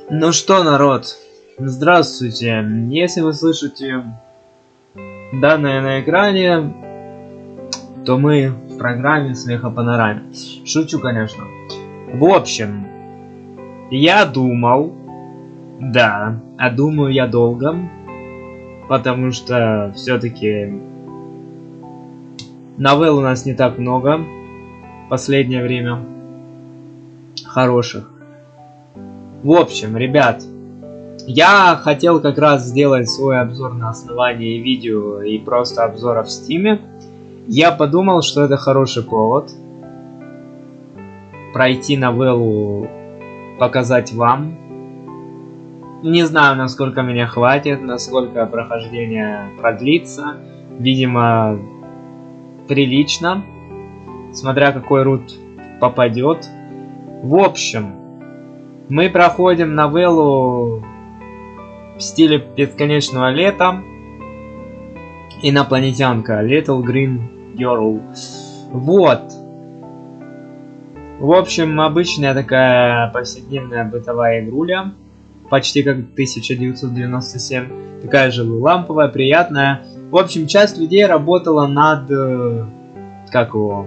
Ну что, народ, здравствуйте. Если вы слышите данное на экране, то мы в программе Смеха Панораме. Шучу, конечно. В общем, я думал, да, а думаю я долго, потому что все-таки новелл у нас не так много в последнее время хороших. В общем, ребят, я хотел как раз сделать свой обзор на основании видео и просто обзора в Стиме. Я подумал, что это хороший повод пройти новеллу, показать вам. Не знаю, насколько меня хватит, насколько прохождение продлится. Видимо, прилично, смотря какой рут попадет. В общем, мы проходим новеллу в стиле бесконечного лета. Инопланетянка. Little Green Girl. Вот. В общем, обычная такая повседневная бытовая игруля. Почти как 1997. Такая же ламповая, приятная. В общем, часть людей работала над... Как его...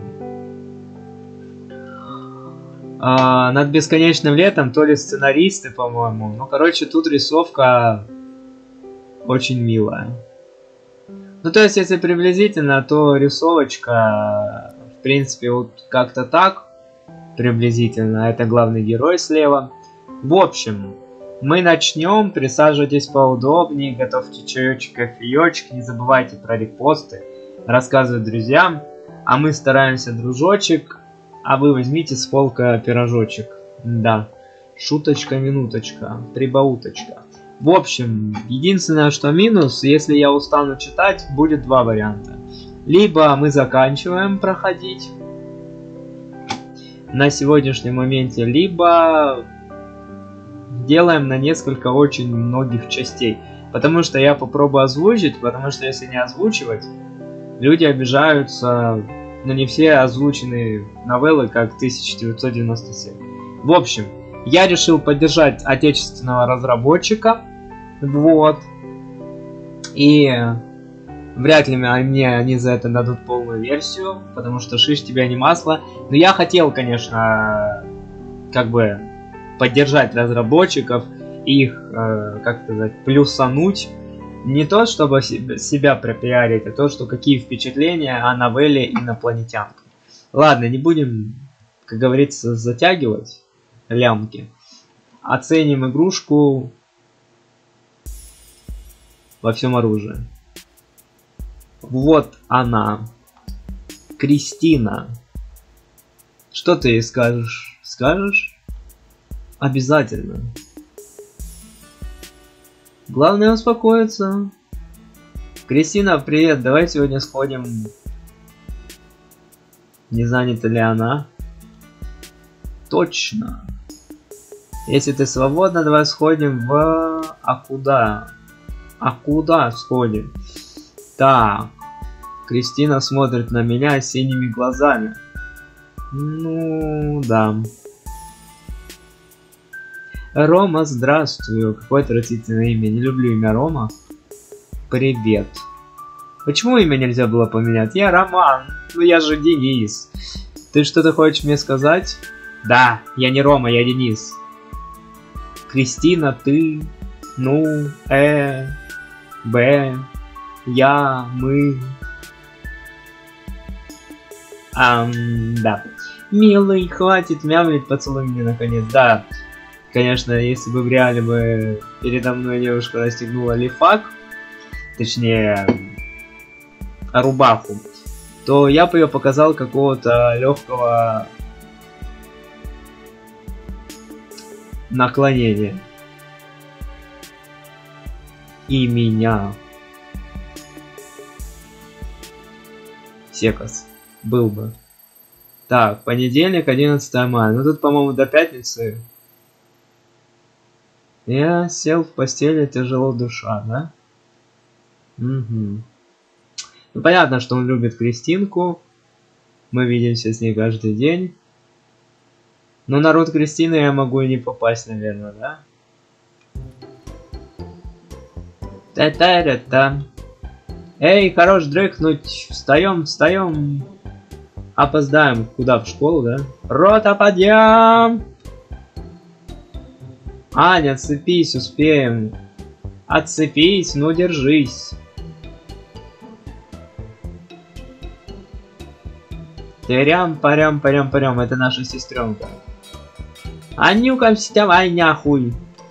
над бесконечным летом, то ли сценаристы, по-моему. Ну, короче, тут рисовка очень милая. Ну, то есть, если приблизительно, то рисовочка, в принципе, вот как-то так, приблизительно. Это главный герой слева. В общем, мы начнем. Присаживайтесь поудобнее, готовьте чаечек, кофеечек. Не забывайте про репосты, рассказывать друзьям. А мы стараемся, дружочек. А вы возьмите с полка пирожочек. Да. Шуточка-минуточка. Прибауточка. В общем, единственное, что минус, если я устану читать, будет два варианта. Либо мы заканчиваем проходить на сегодняшнем моменте, либо делаем на несколько очень многих частей. Потому что я попробую озвучить, потому что если не озвучивать, люди обижаются. Но не все озвучены новеллы, как 1997. В общем, я решил поддержать отечественного разработчика. Вот. И вряд ли мне они за это дадут полную версию, потому что шиш тебя не масло. Но я хотел, конечно, как бы поддержать разработчиков, их, как сказать, плюсануть. Не то, чтобы себя пропиарить, а то, что какие впечатления о новелле «Инопланетянка». Ладно, не будем, как говорится, затягивать лямки. Оценим игрушку во всем оружии. Вот она. Кристина. Что ты ей скажешь? Скажешь? Обязательно. Главное успокоиться. Кристина, привет, давай сегодня сходим. Не занята ли она? Точно. Если ты свободна, давай сходим в... А куда? А куда сходим? Так. Кристина смотрит на меня синими глазами. Ну, да. Рома, здравствуй. Какое отвратительное имя. Не люблю имя Рома. Привет. Почему имя нельзя было поменять? Я Роман. Ну я же Денис. Ты что-то хочешь мне сказать? Да, я не Рома, я Денис. Кристина, ты. Ну, Б. Я, мы. Да. Милый, хватит мямлить, поцелуй меня наконец. Да. Конечно, если бы в реале бы передо мной девушка расстегнула лифак, точнее рубаху, то я бы ее показал какого-то легкого наклонения. И меня. Секас. Был бы. Так, понедельник, 11 мая. Ну тут, по-моему, до пятницы. Я сел в постели, тяжело душа, да? Угу. Ну, понятно, что он любит Кристинку. Мы видимся с ней каждый день. Но на род Кристины я могу и не попасть, наверное, да? Та-та-та-та. Эй, хорош дрыхнуть. Встаем, встаем. Опоздаем. Куда? В школу, да? Рота, подъем! Аня, отцепись, успеем. Отцепись, ну держись. Парям, это наша сестренка. Анюка, вставай нахуй.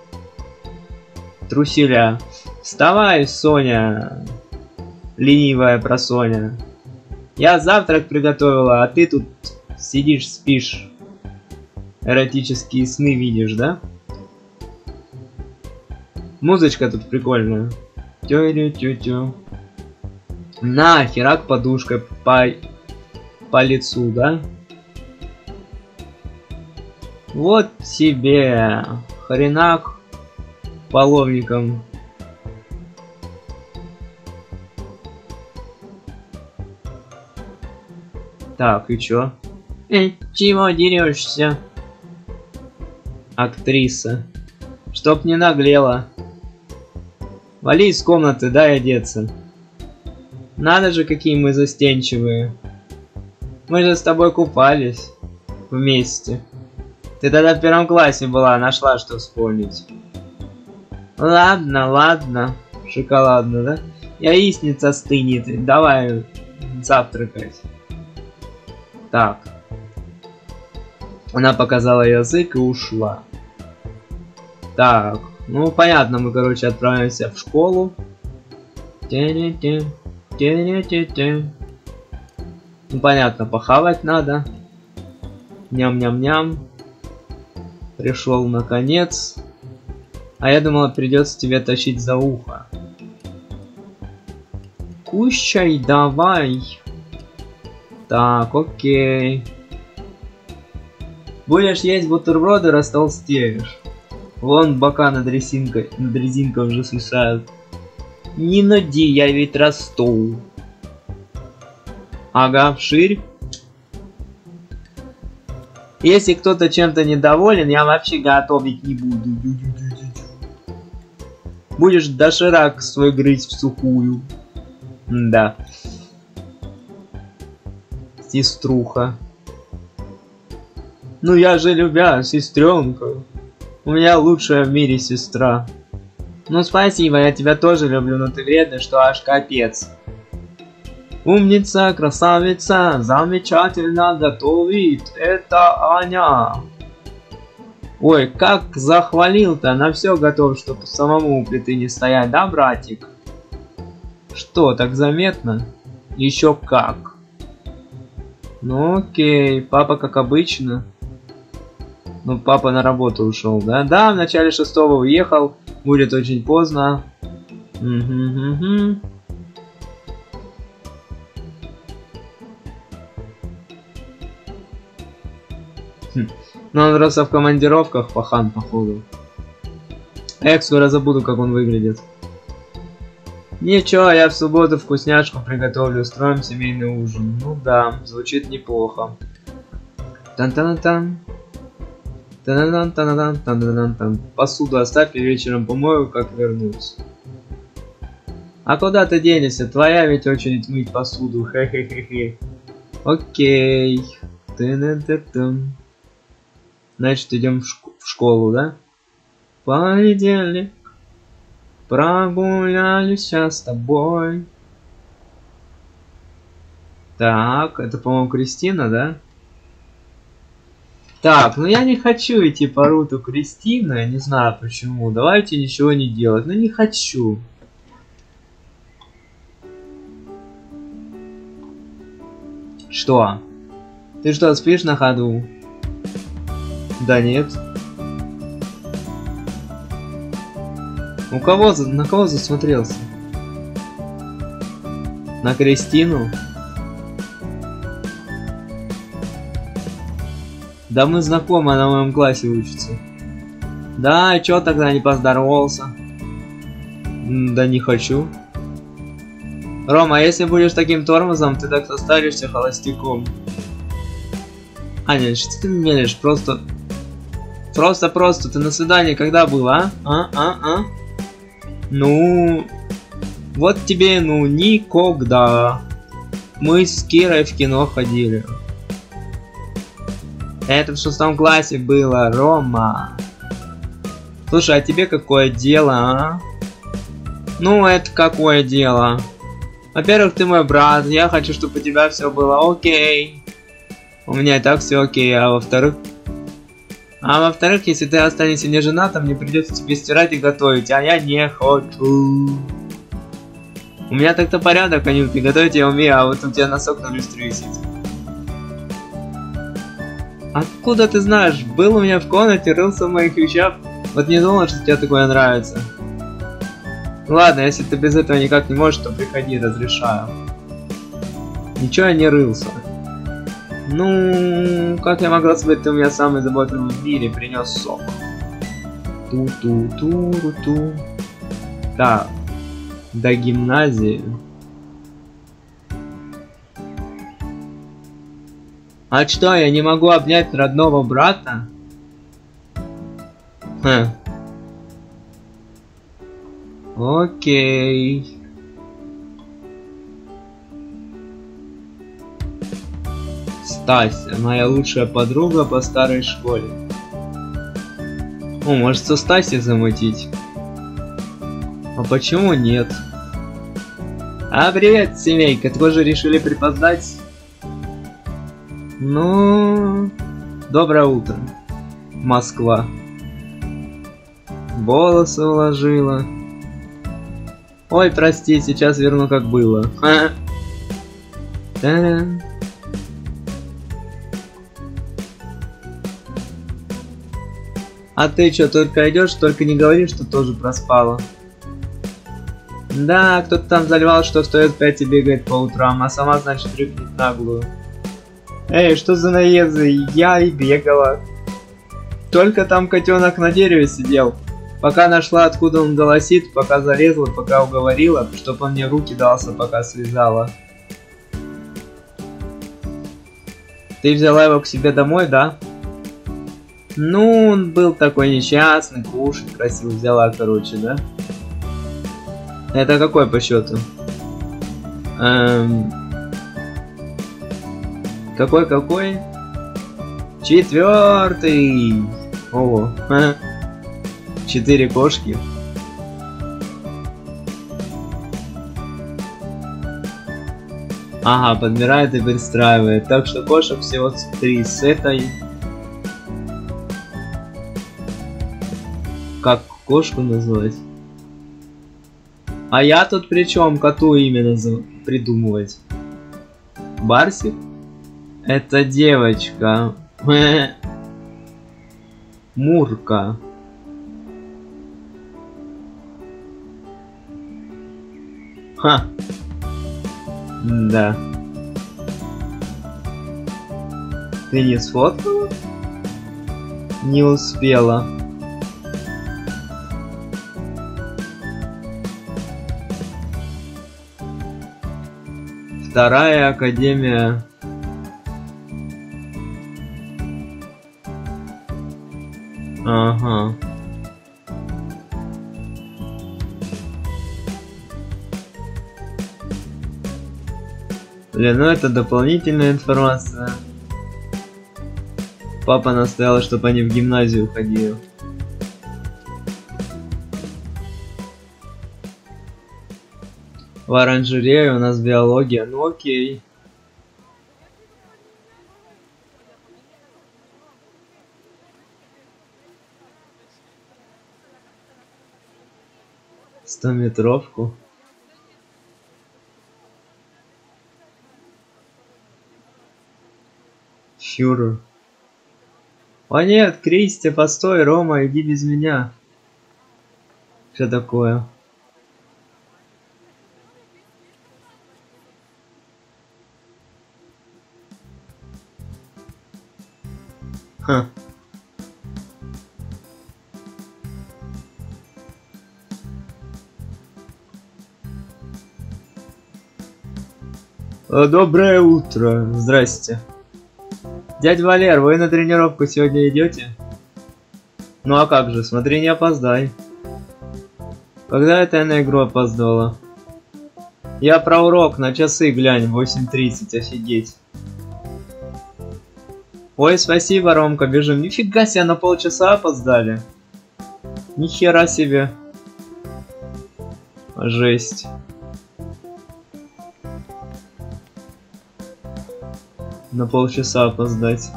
Труселя. Вставай, Соня. Ленивая просоня. Я завтрак приготовила, а ты тут сидишь, спишь. Эротические сны видишь, да? Музычка тут прикольная. Тю-тю-тю-тю. На, херак подушкой по лицу, да? Вот тебе хренак половником. Так, и чё? Чего дерешься? Актриса. Чтоб не наглела. Вали из комнаты, дай одеться. Надо же, какие мы застенчивые. Мы же с тобой купались. Вместе. Ты тогда в первом классе была, нашла что вспомнить. Ладно, ладно. Шоколадно, да? Яичница стынет. Давай завтракать. Так. Она показала язык и ушла. Так. Ну, понятно, мы, короче, отправимся в школу. Ну, понятно, похавать надо. Ням-ням-ням. Пришел наконец. А я думала, придется тебе тащить за ухо. Кушай давай. Так, окей. Будешь есть бутерброды, растолстеешь. Вон бока над резинкой уже свисают. Не нади, я ведь расту. Ага, вширь. Если кто-то чем-то недоволен, я вообще готовить не буду. Будешь доширак свой грызть в сухую. Да. Сеструха. Ну я же любя, сестренка. У меня лучшая в мире сестра. Ну спасибо, я тебя тоже люблю, но ты вредный, что аж капец. Умница, красавица, замечательно готовит. Это Аня. Ой, как захвалил-то, на все готов, чтобы самому у плиты не стоять, да, братик? Что, так заметно? Еще как. Ну окей, папа как обычно. Ну, папа на работу ушел, да? Да, в начале 6-го уехал. Будет очень поздно. Угу. Ну, он просто в командировках, пахан, походу. Я скоро забуду, как он выглядит. Ничего, я в субботу вкусняшку приготовлю, устроим семейный ужин. Ну да, звучит неплохо. Тан-тан-тан. Тан-тан-тан-тан-тан-тан-тан. Посуду оставь и вечером помою, как вернусь. А куда ты денешься? Твоя ведь очередь мыть посуду. Хе-хе-хе-хе. Окей. Тан-тан-тан. Значит, идем в школу, да? Понедельник. Прогулялись с тобой. Так, это, по-моему, Кристина, да? Так, ну я не хочу идти по руту Кристины, я не знаю почему. Давайте ничего не делать. Ну не хочу. Что? Ты что, спишь на ходу? Да нет. На кого засмотрелся? На Кристину? Да мы знакомы, она в моем классе учится. Да, и чё тогда не поздоровался? Да не хочу. Рома, если будешь таким тормозом, ты так состаришься холостяком. Аня, что ты мелешь? Просто, ты на свидании когда был, а? Ну, Вот тебе, ну, никогда. Мы с Кирой в кино ходили. Это в 6 классе было, Рома. Слушай, а тебе какое дело, а? Ну, это какое дело? Во-первых, ты мой брат, я хочу, чтобы у тебя все было окей. У меня и так все окей, а во-вторых... если ты останешься не женатым, мне придется тебе стирать и готовить, а я не хочу. У меня так-то порядок, Анюта, и готовить я умею, а вот у тебя носок на люстре висит. Откуда ты знаешь? Был у меня в комнате, рылся в моих вещах. Вот не думал, что тебе такое нравится. Ладно, если ты без этого никак не можешь, то приходи, разрешаю. Ничего я не рылся. Ну, как я могла сказать, ты у меня самый заботливый в мире, принес сок. Ту-ту-ту-ту. Так. До гимназии. А что, я не могу обнять родного брата? Хм. Окей. Стася, моя лучшая подруга по старой школе. О, может со Стасей замутить? А почему нет? А привет, семейка, тоже решили припоздать? Ну, доброе утро, Москва. Волосы уложила. Ой, прости, сейчас верну как было. Та-дам. А ты чё, только идешь, только не говори, что тоже проспала. Да, кто-то там заливал, что стоит 5 и бегает по утрам, а сама, значит, рыкнет наглую. Эй, что за наезды? Я и бегала. Только там котенок на дереве сидел. Пока нашла, откуда он голосит, пока залезла, пока уговорила, чтоб он мне руки дался, пока связала. Ты взяла его к себе домой, да? Ну, он был такой несчастный, кушать просил, взяла, короче, да? Это какой по счету? Какой? 4-й! Ого. 4 кошки. Ага, подбирает и перестраивает. Так что кошек всего 3 с этой. Как кошку назвать? А я тут при чем? Коту именно придумывать? Барсик? Это девочка. Мурка. Ха. Да. Ты не сфоткала? Не успела. Вторая академия. Ага. Блин, ну это дополнительная информация. Папа настоял, чтобы они в гимназию ходили. В оранжерее у нас биология, ну окей. Стометровку. Фюрер. О нет, Кристи, постой, Рома, иди без меня. Что такое? Ха. Доброе утро. Здрасте. Дядя Валер, вы на тренировку сегодня идете? Ну а как же, смотри, не опоздай. Когда это я на игру опоздала? Я про урок, на часы глянь, 8:30, офигеть. Ой, спасибо, Ромка, бежим. Нифига себе, на полчаса опоздали. Нихера себе. Жесть. На полчаса опоздать.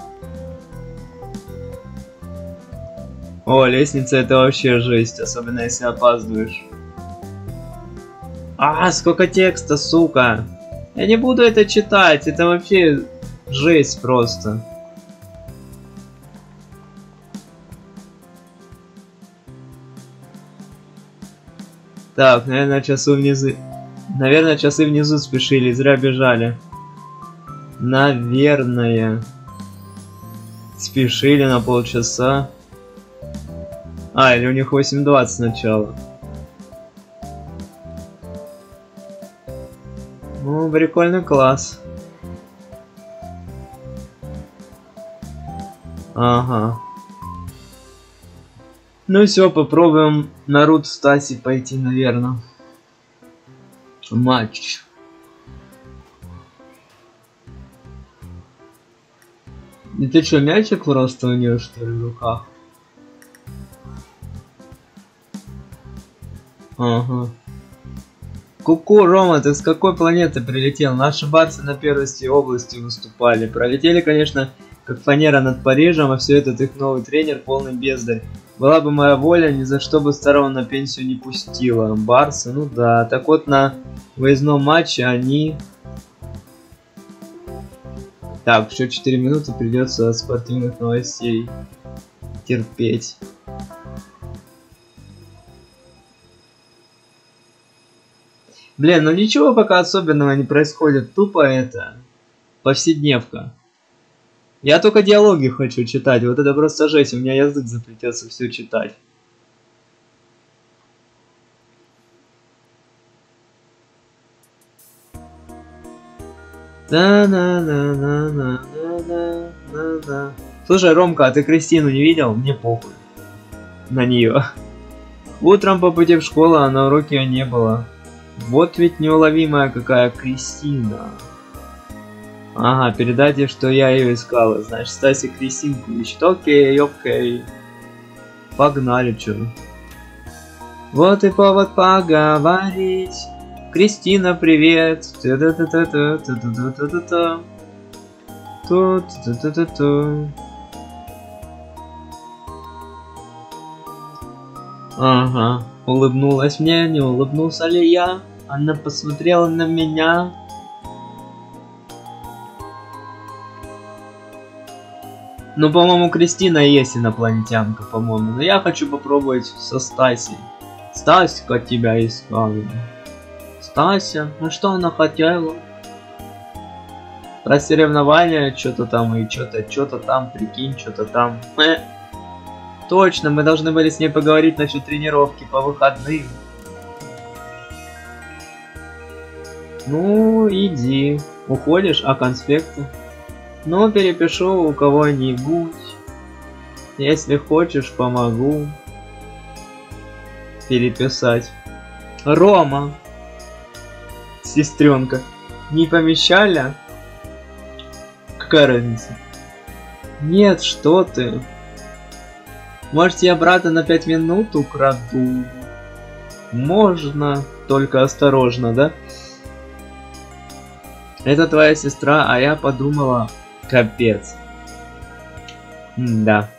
О, лестница это вообще жесть, особенно если опаздываешь. А, сколько текста, сука. Я не буду это читать, это вообще жесть просто. Так, наверное, часы внизу. Наверное, часы внизу спешили, зря бежали. Наверное. Спешили на полчаса. А, или у них 8:20 сначала. Ну, прикольный класс. Ага. Ну все, попробуем на рут Стаси пойти, наверное. Матч. И ты что, мячик просто у нее, что ли, в руках? Ага. Ку-ку, Рома, ты с какой планеты прилетел? Наши барсы на первости области выступали. Пролетели, конечно, как фанера над Парижем, а все этот их новый тренер полный бездарь. Была бы моя воля, ни за что бы старого на пенсию не пустила. Барсы, ну да. Так вот, на выездном матче они... Так, еще 4 минуты, придется спортивных новостей терпеть. Блин, ну ничего пока особенного не происходит, тупо это повседневка. Я только диалоги хочу читать, вот это просто жесть, у меня язык заплетется все читать. Да-на-на-на-на-на-на-на. Слушай, Ромка, а ты Кристину не видел? Мне похуй на нее. Утром по пути в школу, а на уроке ее не было. Вот ведь неуловимая какая Кристина. Ага, передайте, что я ее искала. Значит, Стаси Кристинку ищет. Окей, окей. Погнали, чё. Вот и повод поговорить. Кристина, привет. Ага. Улыбнулась мне, не улыбнулся ли я? Она посмотрела на меня. Ну, по-моему, Кристина есть инопланетянка, по-моему. Но я хочу попробовать со Стасей. Стаська тебя искала. Стася? Ну что она хотела? Про соревнования что-то там и что-то там, прикинь, что-то там. Точно, мы должны были с ней поговорить насчет тренировки по выходным. Ну, иди. Уходишь, а конспекты? Ну, перепишу у кого-нибудь. Если хочешь, помогу переписать. Рома. Сестренка. Не помещали? Какая разница? Нет, что ты. Может, я брата на 5 минут украду? Можно, только осторожно, да? Это твоя сестра, а я подумала, капец. Да.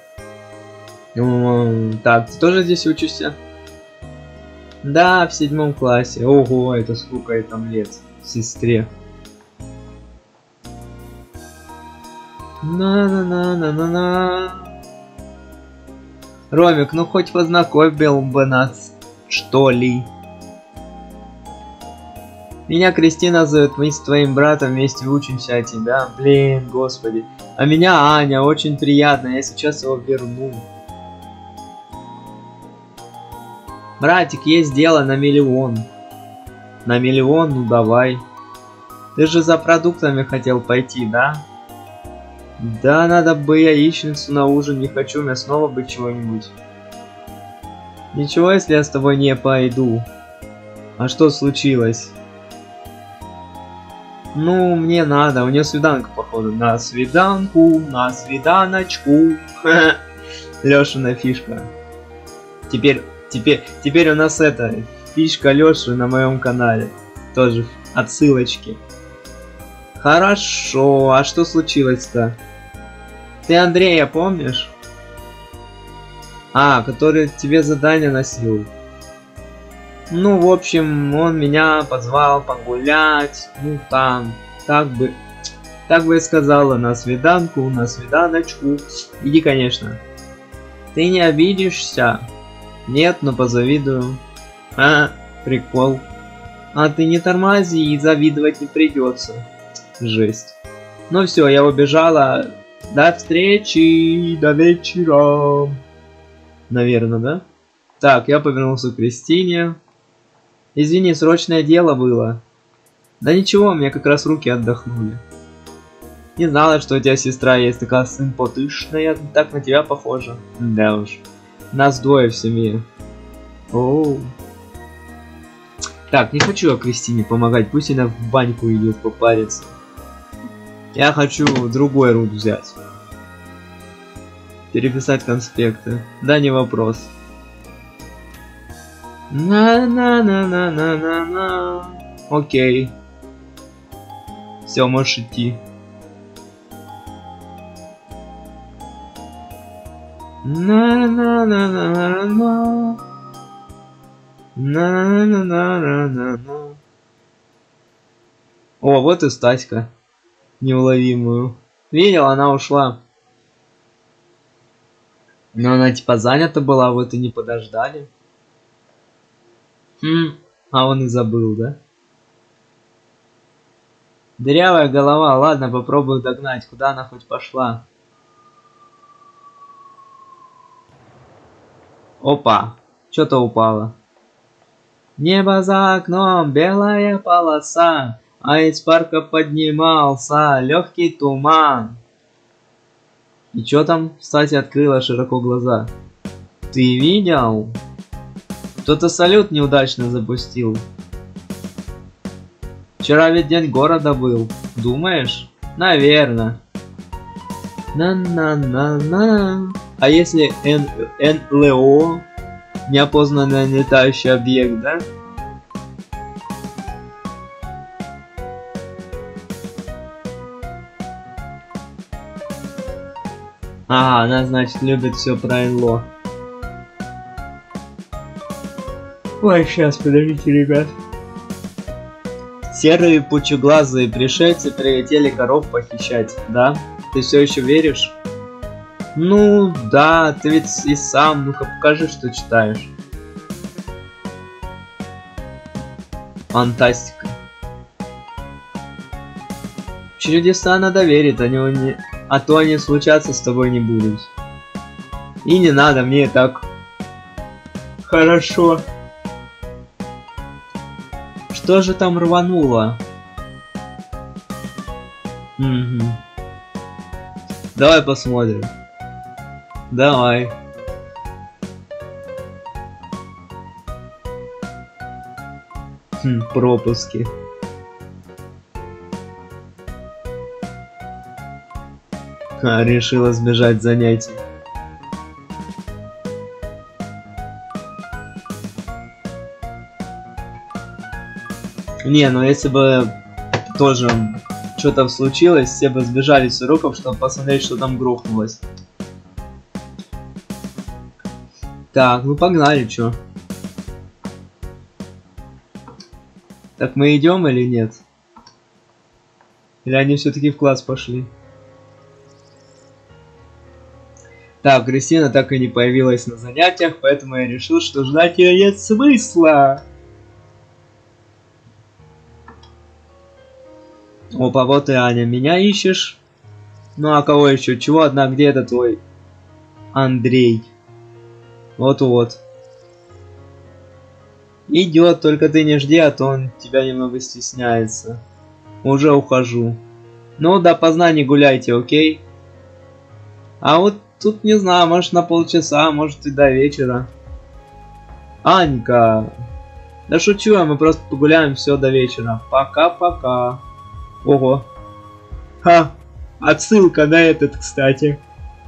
Так, ты тоже здесь учишься? Да, в 7 классе. Ого, это сколько ей там лет? Сестре. На-на-на-на-на-на. Ромик, ну хоть познакомил бы нас, что ли. Меня Кристина зовет, мы с твоим братом вместе учимся, а тебя, блин, господи. А меня Аня, очень приятно, я сейчас его верну. Братик, есть дело на 1 000 000. На 1 000 000, ну давай. Ты же за продуктами хотел пойти, да? Да, надо бы яичницу на ужин, не хочу мясного бы чего-нибудь. Ничего, если я с тобой не пойду. А что случилось? Ну, мне надо, у нее свиданка, походу. На свиданку, на свиданочку. Лешина фишка. Теперь у нас это фишка Леши на моем канале. Тоже отсылочки. Хорошо, а что случилось-то? Ты Андрея помнишь? А, который тебе задание носил. Ну, в общем, он меня позвал погулять. Ну, там, так бы и сказала, на свиданку, на свиданочку. Иди, конечно. Ты не обидишься? Нет, но позавидую. А, прикол. А ты не тормози, и завидовать не придется. Жесть. Ну все, я убежала. До встречи, до вечера. Наверное, да? Так, я повернулся к Кристине. Извини, срочное дело было. Да ничего, у меня как раз руки отдохнули. Не знала, что у тебя сестра есть такая симпатичная, так на тебя похожа. Да уж. Нас двое в семье. Оу. Так, не хочу я Кристине помогать, пусть она в баньку идет попариться. Я хочу другой рут взять. Переписать конспекты. Да, не вопрос. На-на-на-на-на-на-на. Окей. Все, можешь идти. На-на-на-на-на-на. На-на-на-на-на-на. О, вот и Стаська. Неуловимую. Видел, она ушла. Но она типа занята была, вот и не подождали. А он и забыл, да? Дырявая голова, ладно, попробую догнать. Куда она хоть пошла? Опа, что-то упало. Небо за окном, белая полоса, а из парка поднимался легкий туман. И чё там? Кстати, открыла широко глаза. Ты видел? Кто-то салют неудачно запустил. Вчера ведь день города был. Думаешь? Наверно. На-на-на-на. А если НЛО? Неопознанный летающий объект, да? Ага, она, значит, любит все про НЛО. Ой, сейчас, подождите, ребят. Серые пучеглазые пришельцы прилетели коров похищать, да? Ты все еще веришь? Ну, да, ты ведь и сам, ну-ка покажи, что читаешь. Фантастика. Чудеса надо верить, а то они случаться с тобой не будут. И не надо, мне и так хорошо. Что же там рвануло? Угу. Давай посмотрим. Давай. Пропуски. Решила сбежать занятий. Не, ну если бы тоже что-то случилось, все бы сбежали с уроков, чтобы посмотреть, что там грохнулось. Так, ну погнали, чё? Так мы идем или нет? Или они все-таки в класс пошли? Так, Кристина так и не появилась на занятиях, поэтому я решил, что ждать ее нет смысла. Опа, вот и Аня. Меня ищешь? Ну а кого еще? Чего одна? Где это твой Андрей? Вот-вот. Идет, только ты не жди, а то он тебя немного стесняется. Уже ухожу. Ну, допоздна не гуляйте, окей? А вот тут не знаю, может на полчаса, может и до вечера. Анька. Да шучу я, мы просто погуляем все до вечера. Пока-пока. Ого. Ха! Отсылка на этот, кстати.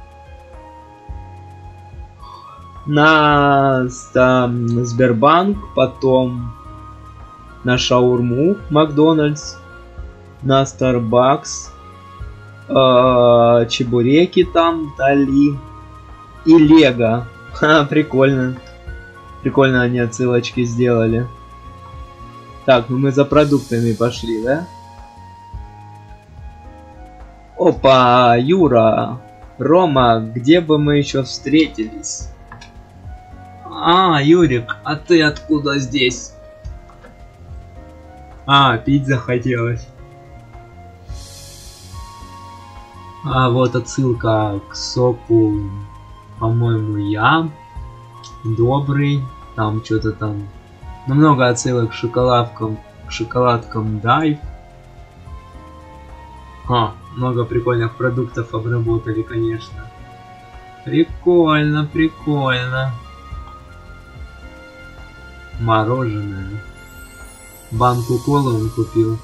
На там Сбербанк, потом на шаурму Макдональдс, на Starbucks, чебуреки там дали и Лего. Ха, прикольно. Прикольно они отсылочки сделали. Так, ну мы за продуктами пошли, да? Опа, Юра, Рома, где бы мы еще встретились? А, Юрик, а ты откуда здесь? А, пить захотелось. А вот отсылка к соку, по-моему, я добрый, там что-то там. Ну, много отсылок к шоколадкам Дайв. Много прикольных продуктов обработали, конечно. Прикольно, прикольно. Мороженое. Банку колы он купил.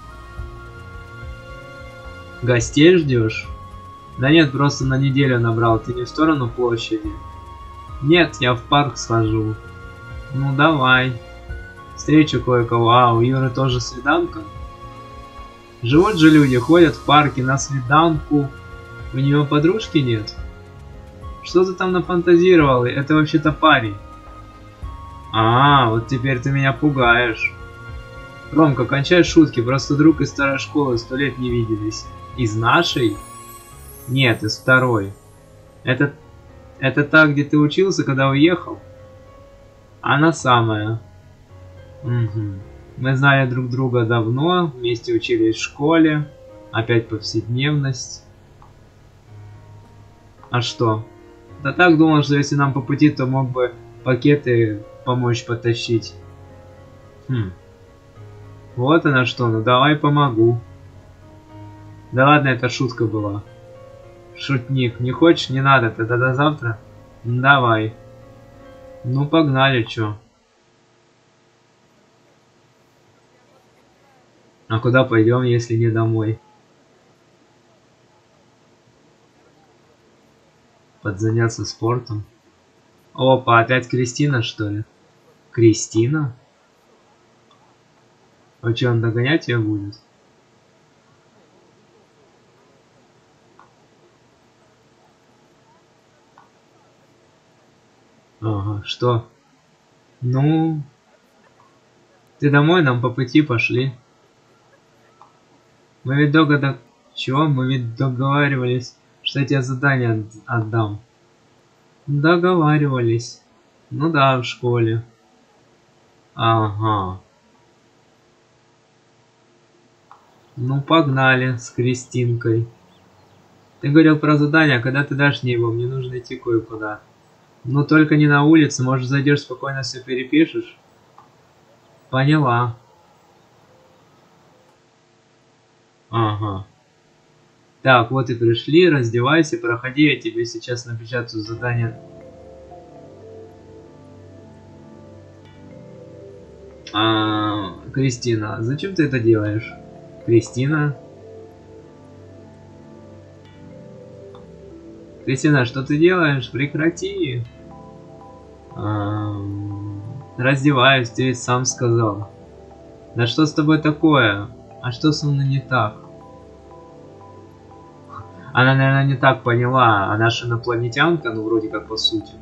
Гостей ждешь? Да нет, просто на неделю набрал. Ты не в сторону площади? Нет, я в парк схожу. Ну давай. Встречу кое-кого. А, у Юры тоже свиданка? Живут же люди, ходят в парке на свиданку. У него подружки нет? Что ты там нафантазировал? Это вообще-то парень. А, вот теперь ты меня пугаешь. Ромка, кончай шутки, просто друг из старой школы, 100 лет не виделись. Из нашей? Нет, из второй. Это та, где ты учился, когда уехал? Она самая. Угу. Мы знали друг друга давно, вместе учились в школе. Опять повседневность. А что? Да так думал, что если нам по пути, то мог бы пакеты помочь потащить. Вот она что, ну давай помогу. Да ладно, это шутка была. Шутник, не хочешь? Не надо, тогда до завтра? Давай. Ну погнали, чё. А куда пойдем, если не домой? Подзаняться спортом. Опа, опять Кристина, что ли? Кристина? А что, он догонять ее будет? Ага, что? Ну... Ты домой, нам по пути пошли. Мы ведь Чего? Мы ведь договаривались, что я тебе задание отдам. Договаривались. Ну да, в школе. Ага. Ну погнали с Кристинкой. Ты говорил про задание, а когда ты дашь мне его? Мне нужно идти кое-куда. Ну только не на улице, может зайдешь спокойно все перепишешь? Поняла. Ага. Так, вот и пришли, раздевайся, проходи, я тебе сейчас напечатаю задание. Кристина, зачем ты это делаешь? Кристина? Кристина, что ты делаешь? Прекрати. Раздеваюсь, ты ведь сам сказал. Да что с тобой такое? А что со мной не так? Она, наверное, не так поняла. Она же инопланетянка, ну вроде как по сути.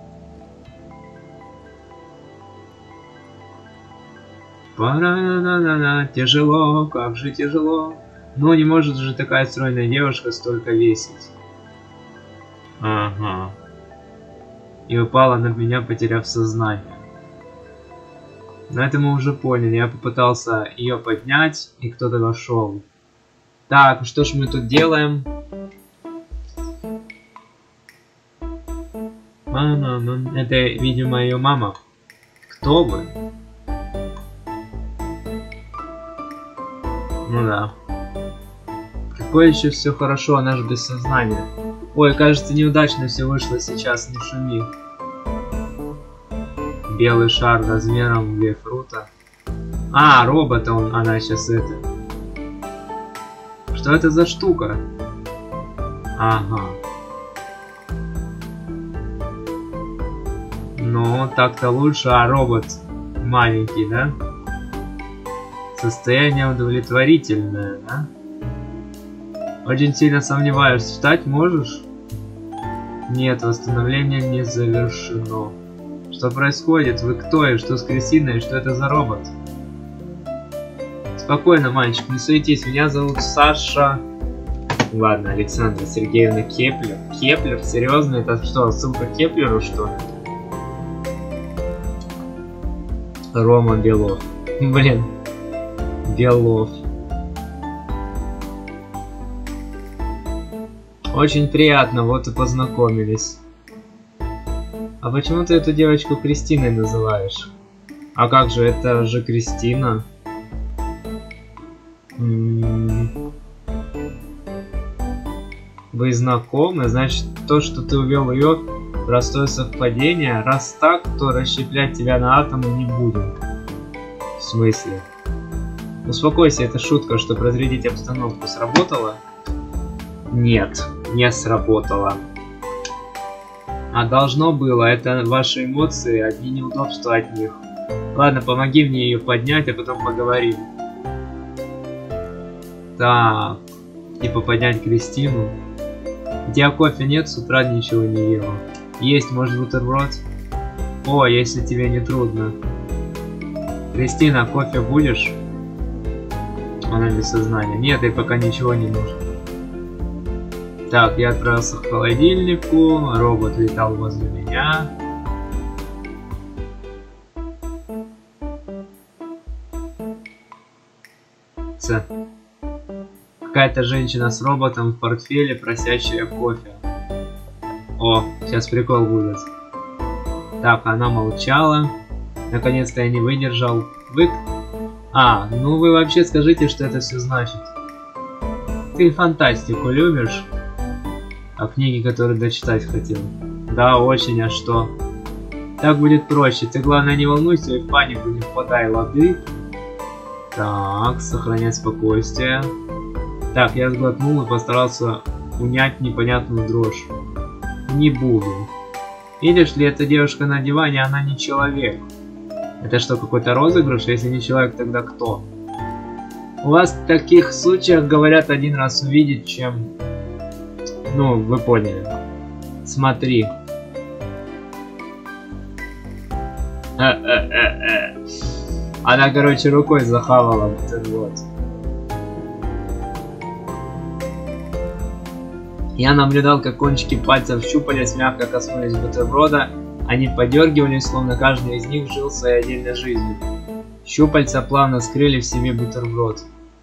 Пара-на-на-на, тяжело, как же тяжело. Ну не может же такая стройная девушка столько весить. Ага. И упала на меня, потеряв сознание. Но это мы уже поняли. Я попытался ее поднять, и кто-то вошел. Так, что ж мы тут делаем? Мама, это, видимо, ее мама. Кто вы? Ну да. Какое еще все хорошо, она же без сознания. Ой, кажется, неудачно все вышло сейчас, не шуми. Белый шар размером в грейпфрута. А, робота она сейчас это. Что это за штука? Ага. Ну, так-то лучше, а робот маленький, да? Состояние удовлетворительное, да? Очень сильно сомневаюсь, встать можешь? Нет, восстановление не завершено. Что происходит? Вы кто и что с Кристиной? Что это за робот? Спокойно, мальчик, не суетись. Меня зовут Саша. Ладно, Александра Сергеевна Кеплер. Кеплер? Серьезно? Это что, ссылка к Кеплеру, что ли? Рома Белов. Блин. Белов. Очень приятно, вот и познакомились. А почему ты эту девочку Кристиной называешь? А как же, это же Кристина. Вы знакомы? Значит, то, что ты увел ее, простое совпадение. Раз так, то расщеплять тебя на атомы не будем. В смысле? Успокойся, это шутка, чтобы разрядить обстановку. Сработало? Нет, не сработало. А должно было, это ваши эмоции, одни неудобства от них. Ладно, помоги мне ее поднять, а потом поговорим. Так, типа поднять Кристину. У тебя кофе нет, с утра ничего не ела. Есть, может, бутерброд? О, если тебе не трудно. Кристина, кофе будешь? Она без сознания. Нет, ей пока ничего не нужно. Так, я отправился к холодильнику, робот летал возле меня. Какая-то женщина с роботом в портфеле, просящая кофе. О, сейчас прикол будет. Так, она молчала. Наконец-то я не выдержал. Вы... А, ну вы вообще скажите, что это все значит. Ты фантастику любишь? А книги, которые дочитать хотел? Да, очень, а что? Так будет проще. Ты, главное, не волнуйся и в панику не впадай, лады? Так, сохранять спокойствие. Так, я сглотнул и постарался унять непонятную дрожь. Не буду. Видишь ли, эта девушка на диване, она не человек. Это что, какой-то розыгрыш? Если не человек, тогда кто? У вас в таких случаях говорят один раз увидеть, чем... Ну, вы поняли. Смотри. Она, короче, рукой захавала бутерброд. Я наблюдал, как кончики пальцев щупалец мягко коснулись бутерброда. Они подергивались, словно каждый из них жил своей отдельной жизнью. Щупальца плавно скрыли в себе бутерброд.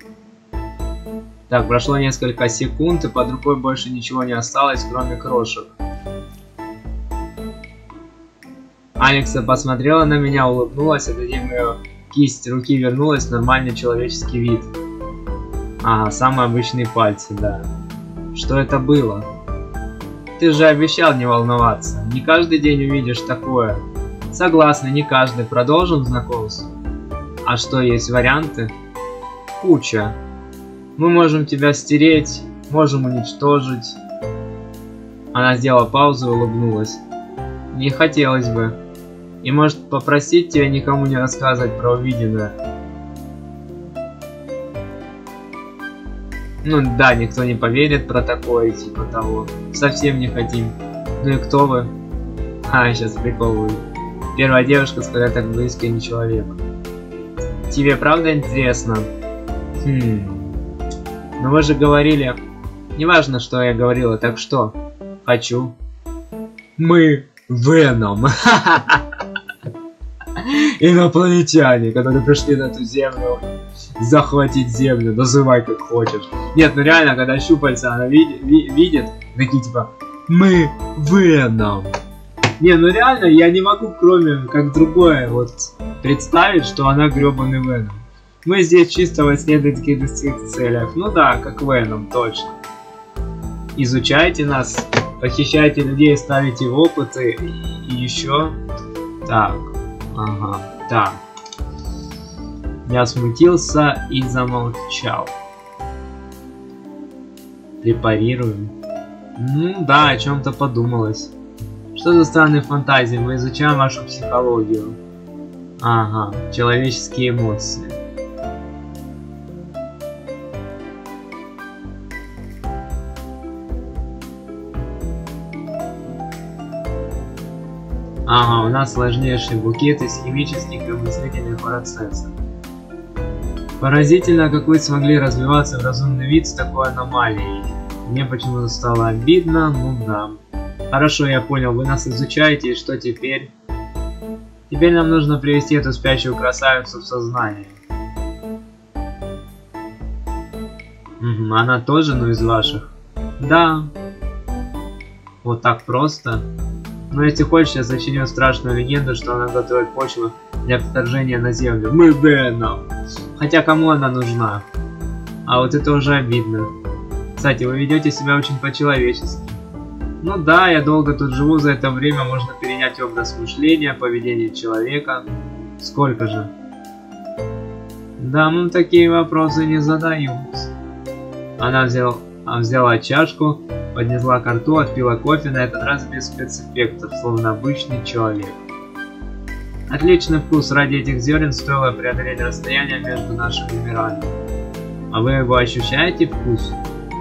Так, прошло несколько секунд, и под рукой больше ничего не осталось, кроме крошек. Алекса посмотрела на меня, улыбнулась, а затем ее кисть руки вернулась в нормальный человеческий вид. Ага, самые обычные пальцы, да. Что это было? Ты же обещал не волноваться. Не каждый день увидишь такое. Согласна, не каждый. Продолжим знакомство. А что, есть варианты? Куча. Мы можем тебя стереть, можем уничтожить. Она сделала паузу и улыбнулась. Не хотелось бы. И может попросить тебя никому не рассказывать про увиденное. Ну да, никто не поверит про такое, типа того. Совсем не хотим. Ну и кто вы? А, сейчас прикол будет. Первая девушка, с которой так близко, не человек. Тебе правда интересно? Ну вы же говорили... Неважно, что я говорила, так что? Хочу. Мы Веном. Инопланетяне, которые пришли на эту землю. Захватить землю, называй как хочешь. Нет, ну реально, когда щупальца она видит, такие типа, мы Веном. Не, ну реально, я не могу, кроме как другое, вот, представить, что она гребаный Веном. Мы здесь чисто в исследовательских целях. Ну да, как Веном, точно. Изучайте нас, похищайте людей, ставите в опыты и еще. Так, ага, так. Я смутился и замолчал. Репарируем. Ну да, о чем-то подумалось. Что за странные фантазии? Мы изучаем вашу психологию. Ага, человеческие эмоции. Ага, у нас сложнейший букет из химических и мыслительных процессов. Поразительно, как вы смогли развиваться в разумный вид с такой аномалией. Мне почему-то стало обидно, ну да. Хорошо, я понял, вы нас изучаете, и что теперь? Теперь нам нужно привести эту спящую красавицу в сознание. Угу, она тоже, ну, из ваших? Да. Вот так просто. Но если хочешь, я сочиню страшную легенду, что она готовит почву для вторжения на землю. Мы Веном. Хотя кому она нужна? А вот это уже обидно. Кстати, вы ведете себя очень по-человечески. Ну да, я долго тут живу, за это время можно перенять образ мышления, поведение человека. Сколько же? Да, ну такие вопросы не задаются. Она взяла чашку, поднесла ко рту, отпила кофе, на этот раз без спецэффектов, словно обычный человек. Отличный вкус, ради этих зерен стоило преодолеть расстояние между нашими мирами. А вы его ощущаете, вкус?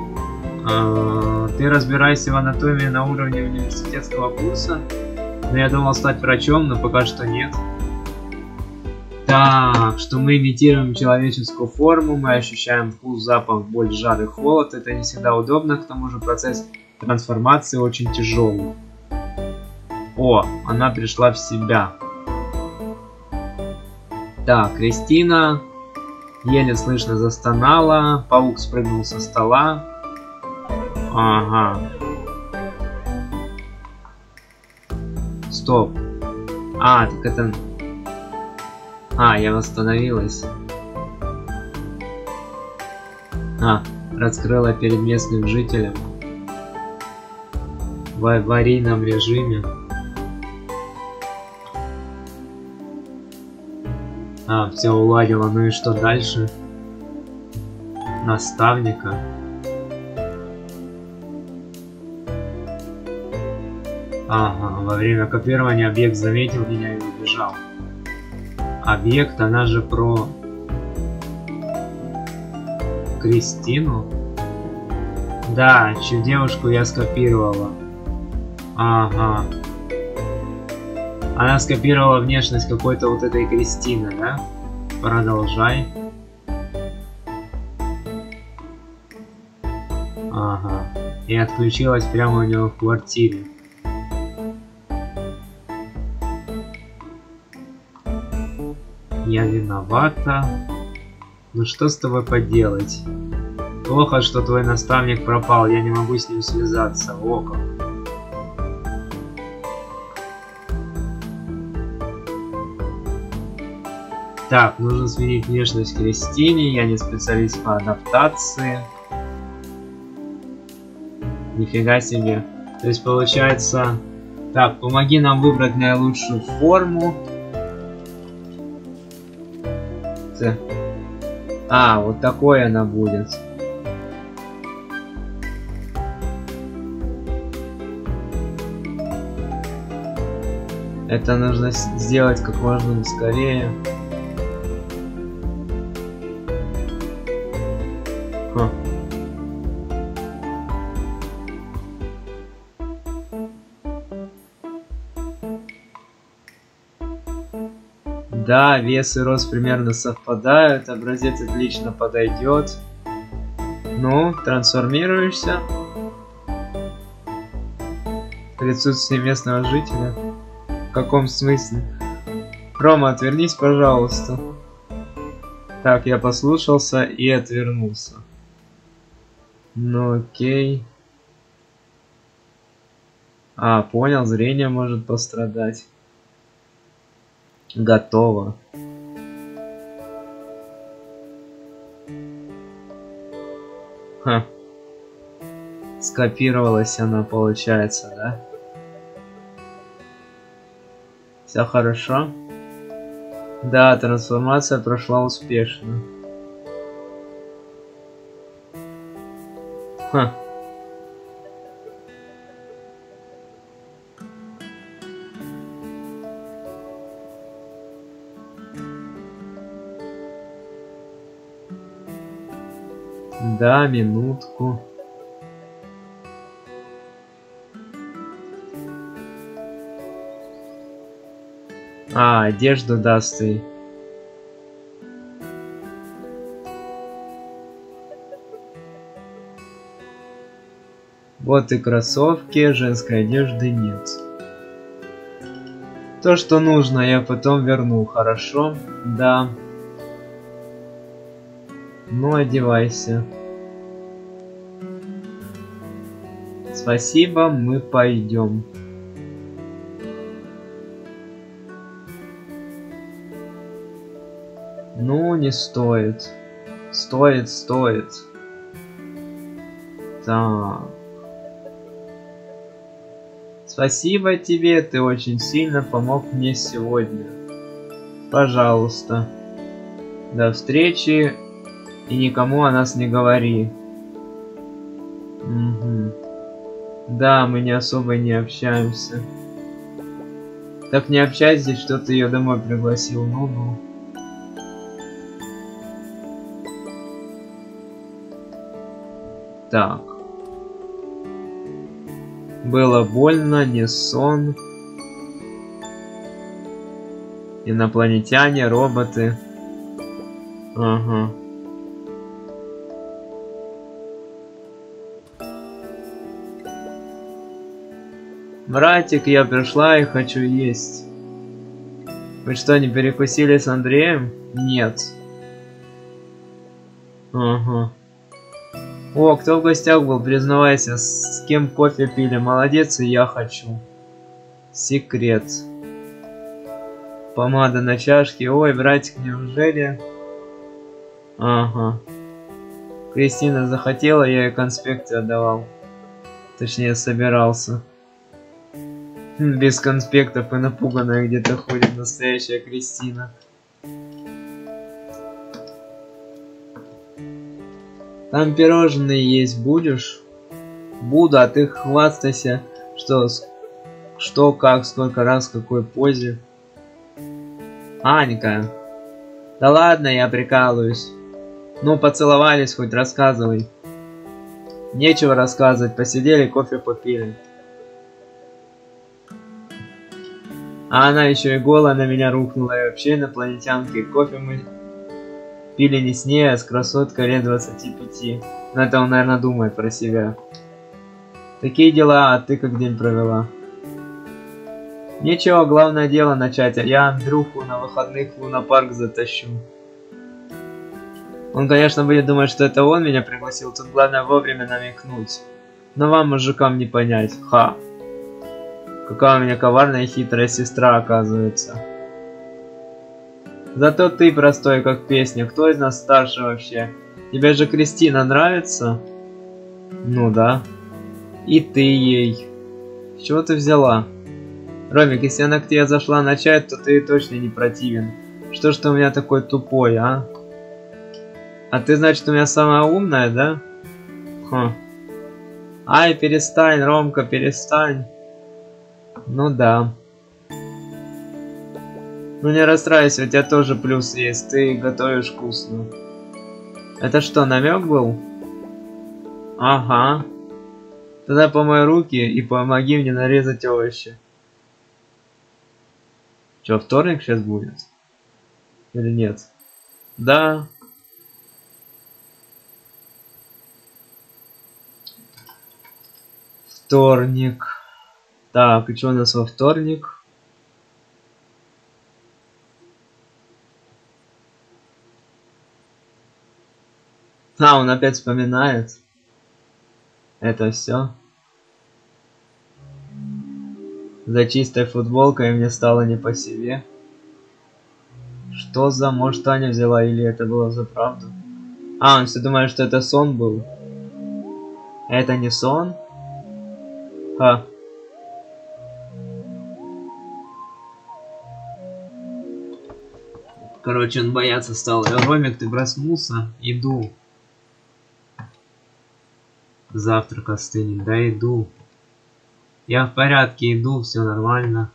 Ты разбираешься в анатомии на уровне университетского курса? Но я думал стать врачом, но пока что нет. Так, что мы имитируем человеческую форму, мы ощущаем вкус, запах, боль, жар и холод. Это не всегда удобно, к тому же процесс трансформации очень тяжелый. О, она пришла в себя. Так, Кристина еле слышно застонала, паук спрыгнул со стола. Ага. Стоп. А, так это... А, я восстановилась. А, раскрыла перед местным жителем. В аварийном режиме. А, все уладила. Ну и что дальше? Наставника. Ага, во время копирования объект заметил меня и убежал. Объект, она же про Кристину? Да, чью девушку я скопировала. Ага. Она скопировала внешность какой-то вот этой Кристины, да? Продолжай. Ага. И отключилась прямо у него в квартире. Я виновата. Ну что с тобой поделать? Плохо, что твой наставник пропал, я не могу с ним связаться. О как. Так, нужно сменить внешность Кристине, я не специалист по адаптации. Нифига себе. То есть получается... Так, помоги нам выбрать наилучшую форму. А, вот такой она будет. Это нужно сделать как можно скорее. Да, вес и рост примерно совпадают, образец отлично подойдет. Ну, трансформируешься. В присутствии местного жителя. В каком смысле? Рома, отвернись, пожалуйста. Так, я послушался и отвернулся. Ну окей. А, понял, зрение может пострадать. Готово. Ха. Скопировалась она, получается, да? Все хорошо? Да, трансформация прошла успешно. Ха. Да, минутку. А, одежду даст ей. Вот и кроссовки, женской одежды нет. То, что нужно, я потом верну, хорошо? Да. Ну, одевайся. Спасибо, мы пойдем. Ну, не стоит. Стоит. Так. Спасибо тебе, ты очень сильно помог мне сегодня. Пожалуйста. До встречи. И никому о нас не говори. Угу. Да, мы не особо не общаемся. Так не общайтесь, что ты ее домой пригласил. Ну-ну. Так. Было больно, не сон. Инопланетяне, роботы. Ага. Братик, я пришла и хочу есть. Вы что, не перекусили с Андреем? Нет. Ага. О, кто в гостях был, признавайся, с кем кофе пили? Молодец, и я хочу. Секрет. Помада на чашке. Ой, братик, неужели? Ага. Кристина захотела, я ей конспекты отдавал. Точнее, собирался. Без конспектов и напуганная где-то ходит настоящая Кристина. Там пирожные есть будешь? Буду, а ты хвастайся, что, как, сколько раз, в какой позе. Анька. Да ладно, я прикалываюсь. Ну, поцеловались, хоть рассказывай. Нечего рассказывать, посидели, кофе попили. А она еще и голая на меня рухнула, и вообще инопланетянки. Кофе мы пили не с ней, а с красоткой лет 25. Но это он, наверное, думает про себя. Такие дела, а ты как день провела? Ничего, главное дело начать, а я Андрюху на выходных в лунопарк затащу. Он, конечно, будет думать, что это он меня пригласил, тут главное вовремя намекнуть. Но вам, мужикам, не понять. Ха. Какая у меня коварная и хитрая сестра, оказывается. Зато ты простой, как песня. Кто из нас старше вообще? Тебе же Кристина нравится? Ну да. И ты ей. С чего ты взяла? Ромик, если она к тебе зашла начать, то ты точно не противен. Что ж ты у меня такой тупой, а? А ты, значит, у меня самая умная, да? Хм. Ай, перестань, Ромка, перестань. Ну да. Ну не расстраивайся, у тебя тоже плюс есть, ты готовишь вкусно. Это что, намек был? Ага. Тогда помой руки и помоги мне нарезать овощи. Че, вторник сейчас будет? Или нет? Да. Вторник. Так, и что у нас во вторник? А, он опять вспоминает. Это все. За чистой футболкой мне стало не по себе. Что за... Может, Таня взяла, или это было за правду? А, он все думает, что это сон был. Это не сон? Ха. Короче, он бояться стал. Ромик, ты проснулся? Иду. Завтрак остынет. Да, иду. Я в порядке, иду, все нормально.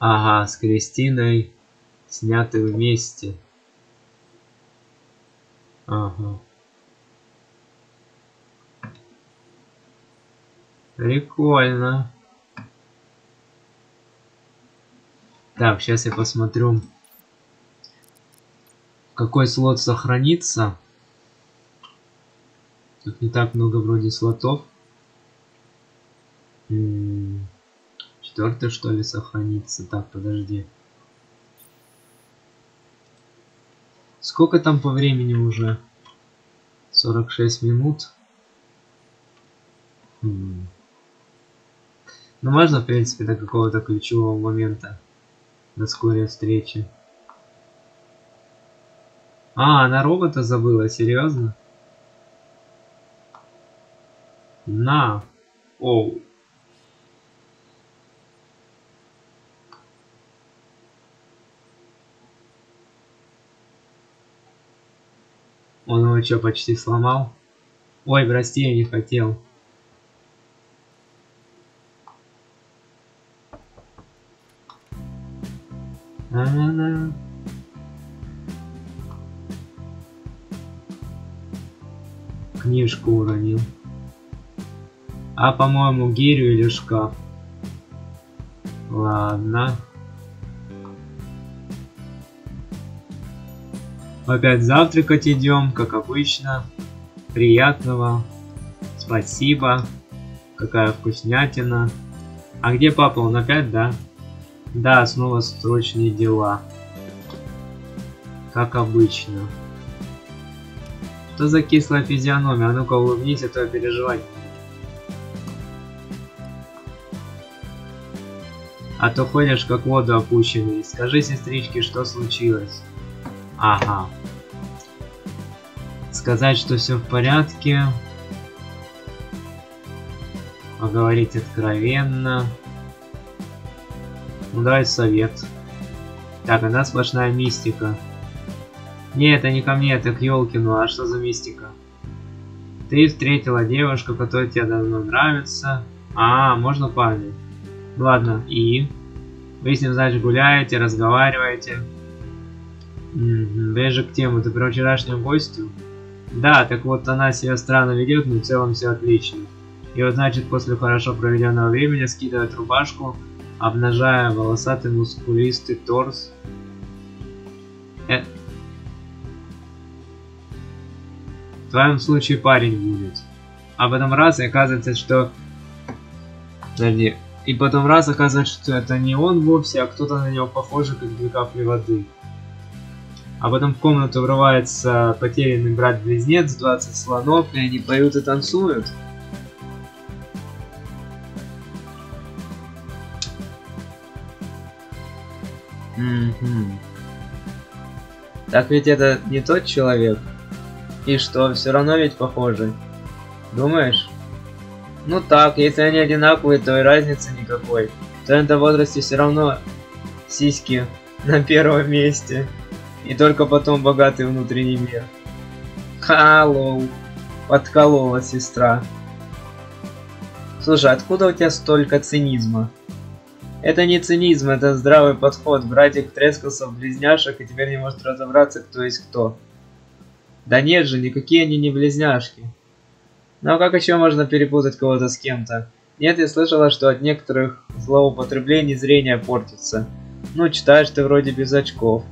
Ага, с Кристиной сняты вместе. Ага. Прикольно. Так, сейчас я посмотрю, какой слот сохранится. Тут не так много вроде слотов. Четвертый, что ли, сохранится. Так, подожди. Сколько там по времени уже? 46 минут. Ну, можно, в принципе, до какого-то ключевого момента. До скорой встречи. А, она робота забыла, серьезно? На. Оу. Он его что, почти сломал? Ой, прости, я не хотел. Книжку уронил. А, по-моему, гирю или шкаф. Ладно. Опять завтракать идем, как обычно. Приятного. Спасибо. Какая вкуснятина. А где папа? Он опять, да? Да, снова срочные дела. Как обычно. Что за кислая физиономия? А ну-ка улыбнись, а то я переживать. А то ходишь как в воду опущенный. Скажи сестричке, что случилось. Ага. Сказать, что все в порядке. Поговорить откровенно. Ну давай совет. Так, она сплошная мистика. Не, это не ко мне, это к Ёлкину. А что за мистика? Ты встретила девушку, которая тебе давно нравится. А, можно парня? Ладно, и? Вы с ним, значит, гуляете, разговариваете. Ближе к тему. Ты про вчерашнюю гостью? Да, так вот она себя странно ведет, но в целом все отлично. И вот, значит, после хорошо проведенного времени скидывает рубашку, обнажая волосатый мускулистый торс. В твоем случае парень будет. А потом раз, и оказывается, что... Подожди. И потом раз, оказывается, что это не он вовсе, а кто-то на него похожий, как две капли воды. А потом в комнату врывается потерянный брат-близнец, 20 слонов, и они поют и танцуют. Так ведь это не тот человек? И что, все равно ведь похожи? Думаешь? Ну так, если они одинаковые, то и разницы никакой. В твоем-то возрасте все равно сиськи на первом месте. И только потом богатый внутренний мир. Халлоу. Подколола сестра. Слушай, откуда у тебя столько цинизма? Это не цинизм, это здравый подход. Братик трескался в близняшек и теперь не может разобраться, кто есть кто. Да нет же, никакие они не близняшки. Ну а как еще можно перепутать кого-то с кем-то? Нет, я слышала, что от некоторых злоупотреблений зрение портится. Ну, читаешь ты вроде без очков.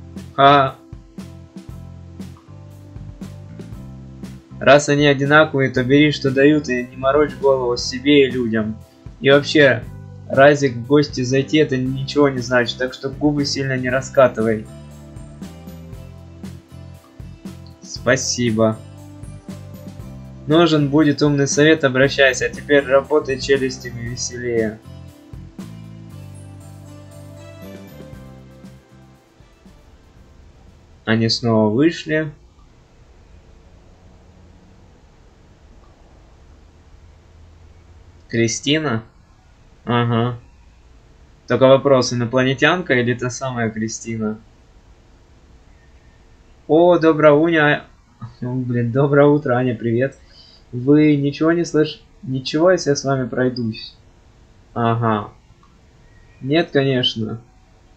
Раз они одинаковые, то бери, что дают, и не морочь голову себе и людям. И вообще, разик в гости зайти, это ничего не значит, так что губы сильно не раскатывай. Спасибо. Нужен будет умный совет, обращайся, а теперь работай челюстями веселее. Они снова вышли. Кристина? Ага. Только вопрос, инопланетянка или та самая Кристина? О, доброе утро. Доброе утро, Аня, привет. Вы ничего не слышите? Ничего, если я с вами пройдусь? Ага. Нет, конечно.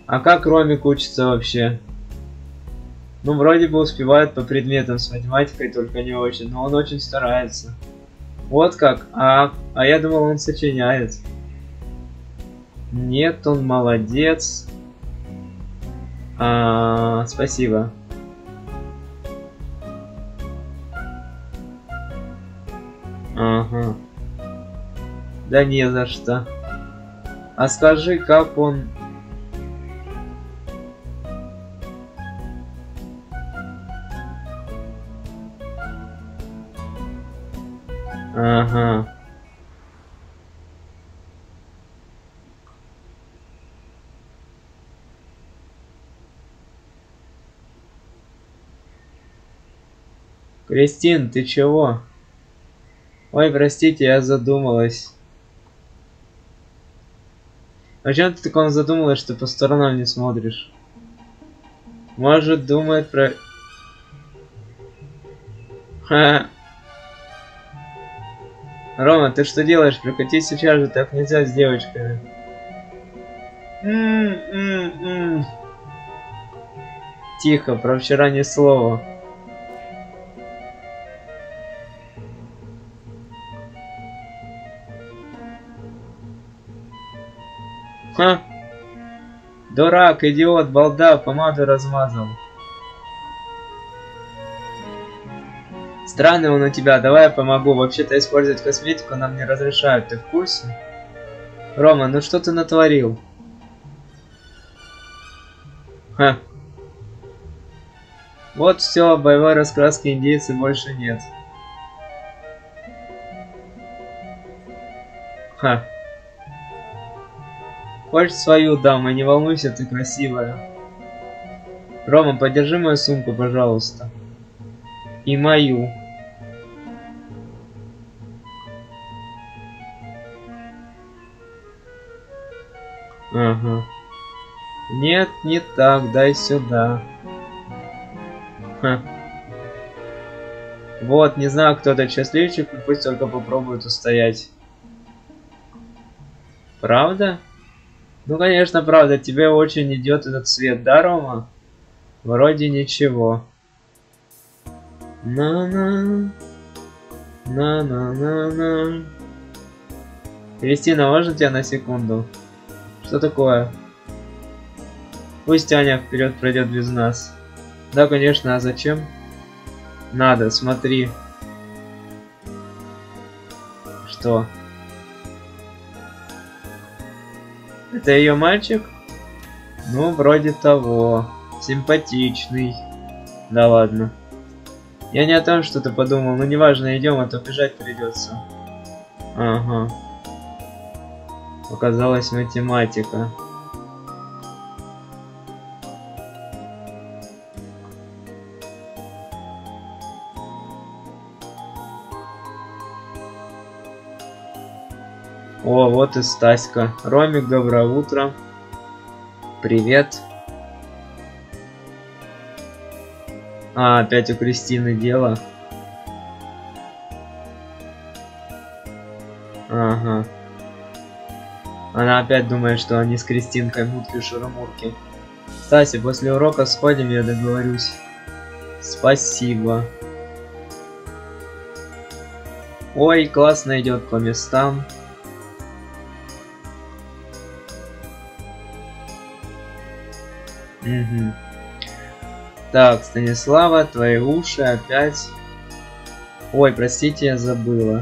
А как Ромик учится вообще? Ну, вроде бы успевает по предметам с математикой, только не очень. Но он очень старается. Вот как? А я думал, он сочиняет. Нет, он молодец. Спасибо. Ага. Да не за что. А скажи, как он... Ага. Кристин, ты чего? Ой, простите, я задумалась. А чем ты таком задумалась, что по сторонам не смотришь? Может, думает про... Ха. Рома, ты что делаешь? Прекратись сейчас же, так нельзя с девочками. Тихо, про вчера ни слова. Ха! Дурак, идиот, балда, помаду размазал. Странный он у тебя, давай я помогу. Вообще-то использовать косметику нам не разрешают, ты в курсе? Рома, ну что ты натворил? Ха. Вот все, боевой раскраски индейцы больше нет. Ха. Хочешь свою даму, не волнуйся, ты красивая. Рома, подержи мою сумку, пожалуйста. И мою. Ага. Нет, не так, дай сюда. Ха. Вот, не знаю, кто этот счастливчик, но пусть только попробует устоять. Правда? Ну, конечно, правда, тебе очень идет этот цвет, да, Рома? Вроде ничего. На-на. На-на-на-на. Кристина, можно тебя на секунду? Что такое? Пусть Аня вперед пройдет без нас. Да, конечно, а зачем? Надо, смотри. Что? Это ее мальчик? Ну, вроде того. Симпатичный. Да ладно. Я не о том что-то подумал, но неважно, идем, а то бежать придется. Ага. Оказалась математика. О, вот и Стаська. Ромик, доброе утро. Привет. Опять у Кристины дело. Ага. Она опять думает, что они с Кристинкой мутки-шурумурки. Стася, после урока сходим, я договорюсь. Спасибо. Ой, классно идет по местам. Угу. Так, Станислава, твои уши опять. Ой, простите, я забыла.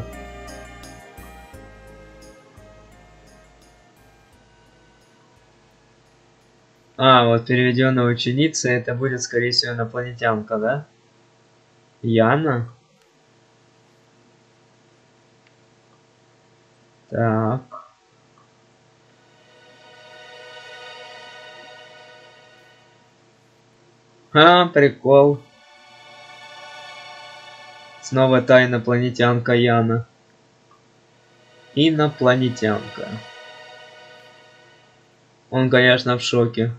Вот переведенная ученица, это будет, скорее всего, инопланетянка, да? Яна? Так. Прикол. Снова та инопланетянка Яна. Инопланетянка. Он, конечно, в шоке.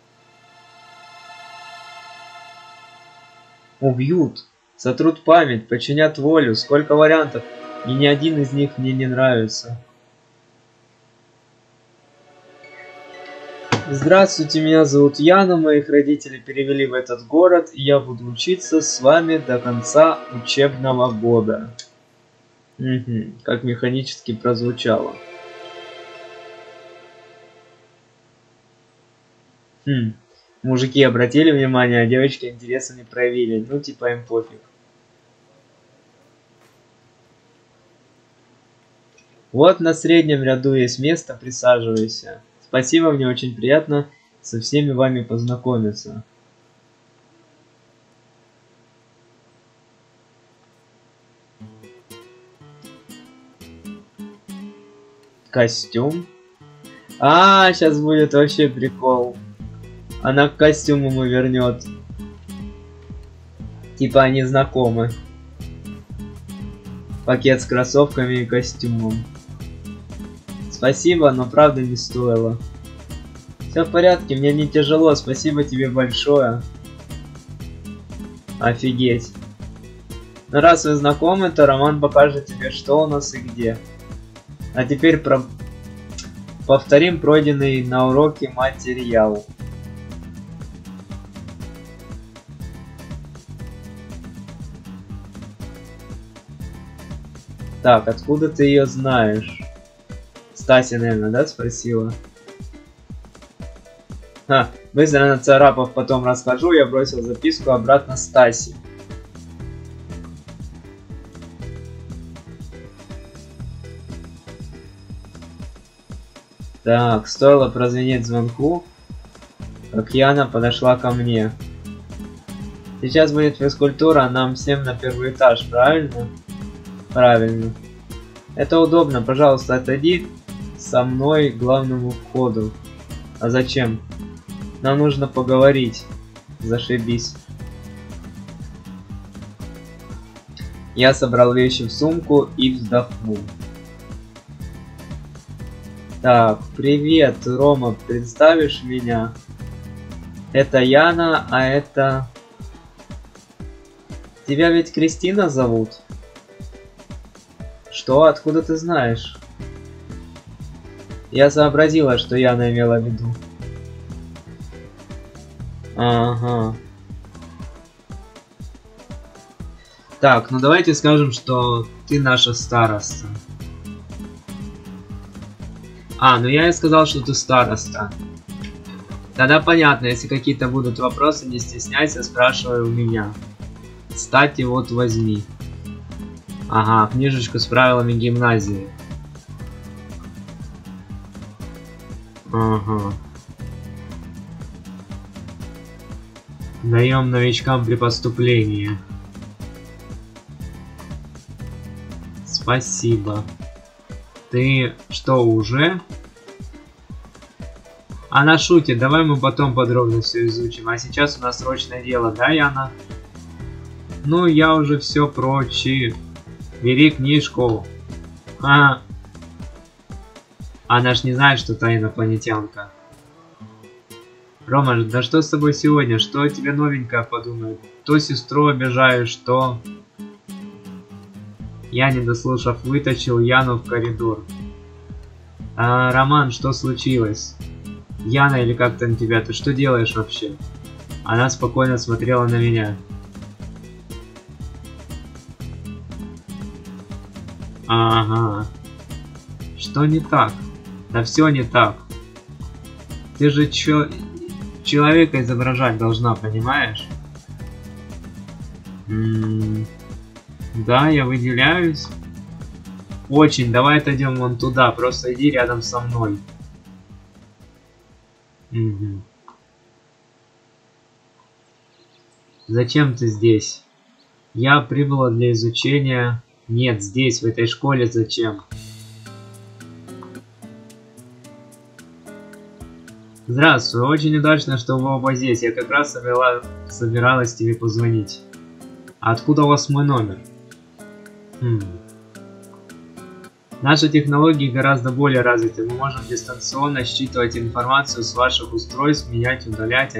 Убьют, сотрут память, подчинят волю. Сколько вариантов, и ни один из них мне не нравится. Здравствуйте, меня зовут Яна, моих родителей перевели в этот город, и я буду учиться с вами до конца учебного года. Как механически прозвучало. Мужики обратили внимание, а девочки интереса не проявили. Ну, типа им пофиг. Вот на среднем ряду есть место, присаживайся. Спасибо, мне очень приятно со всеми вами познакомиться. Костюм. Сейчас будет вообще прикол. Она к костюму ему вернет. Типа они знакомы. Пакет с кроссовками и костюмом. Спасибо, но правда не стоило. Все в порядке, мне не тяжело, спасибо тебе большое. Офигеть. Ну раз вы знакомы, то Роман покажет тебе, что у нас и где. А теперь повторим пройденный на уроке материал. Так, откуда ты ее знаешь? Стася, наверное, да, спросила? Быстро нацарапав, потом расскажу, я бросил записку обратно Стасе. Так, стоило прозвенеть звонку, как Яна подошла ко мне. Сейчас будет физкультура, нам всем на первый этаж, правильно? Правильно. Это удобно, пожалуйста, отойди со мной к главному входу. А зачем? Нам нужно поговорить. Зашибись. Я собрал вещи в сумку и вздохнул. Так, привет, Рома, представишь меня? Это Яна, а это... Тебя ведь Кристина зовут? Что? Откуда ты знаешь? Я сообразила, что Яна имела в виду. Ага. Так, ну давайте скажем, что ты наша староста. Ну я и сказал, что ты староста. Тогда понятно, если какие-то будут вопросы, не стесняйся, спрашивай у меня. Кстати, вот возьми. Ага, книжечку с правилами гимназии. Ага. Даем новичкам при поступлении. Спасибо. Ты что, уже? Она шутит, давай мы потом подробно все изучим. А сейчас у нас срочное дело, да, Яна? Ну, я уже все прочи. Бери книжку. Она ж не знает, что та инопланетянка. Рома, да что с тобой сегодня? Что тебе новенькое подумает? То сестру обижаешь, то... Я, не дослушав, вытащил Яну в коридор. Роман, что случилось? Яна, или как там тебя? Ты что делаешь вообще? Она спокойно смотрела на меня. Ага. Что не так? Да все не так. Ты же человека изображать должна, понимаешь? Да, я выделяюсь. Очень, давай отойдем вон туда, просто иди рядом со мной. Угу. Зачем ты здесь? Я прибыла для изучения... Нет, здесь, в этой школе зачем? Здравствуй, очень удачно, что вы оба здесь. Я как раз собиралась тебе позвонить. А откуда у вас мой номер? Наши технологии гораздо более развиты. Мы можем дистанционно считывать информацию с ваших устройств, менять, удалять, а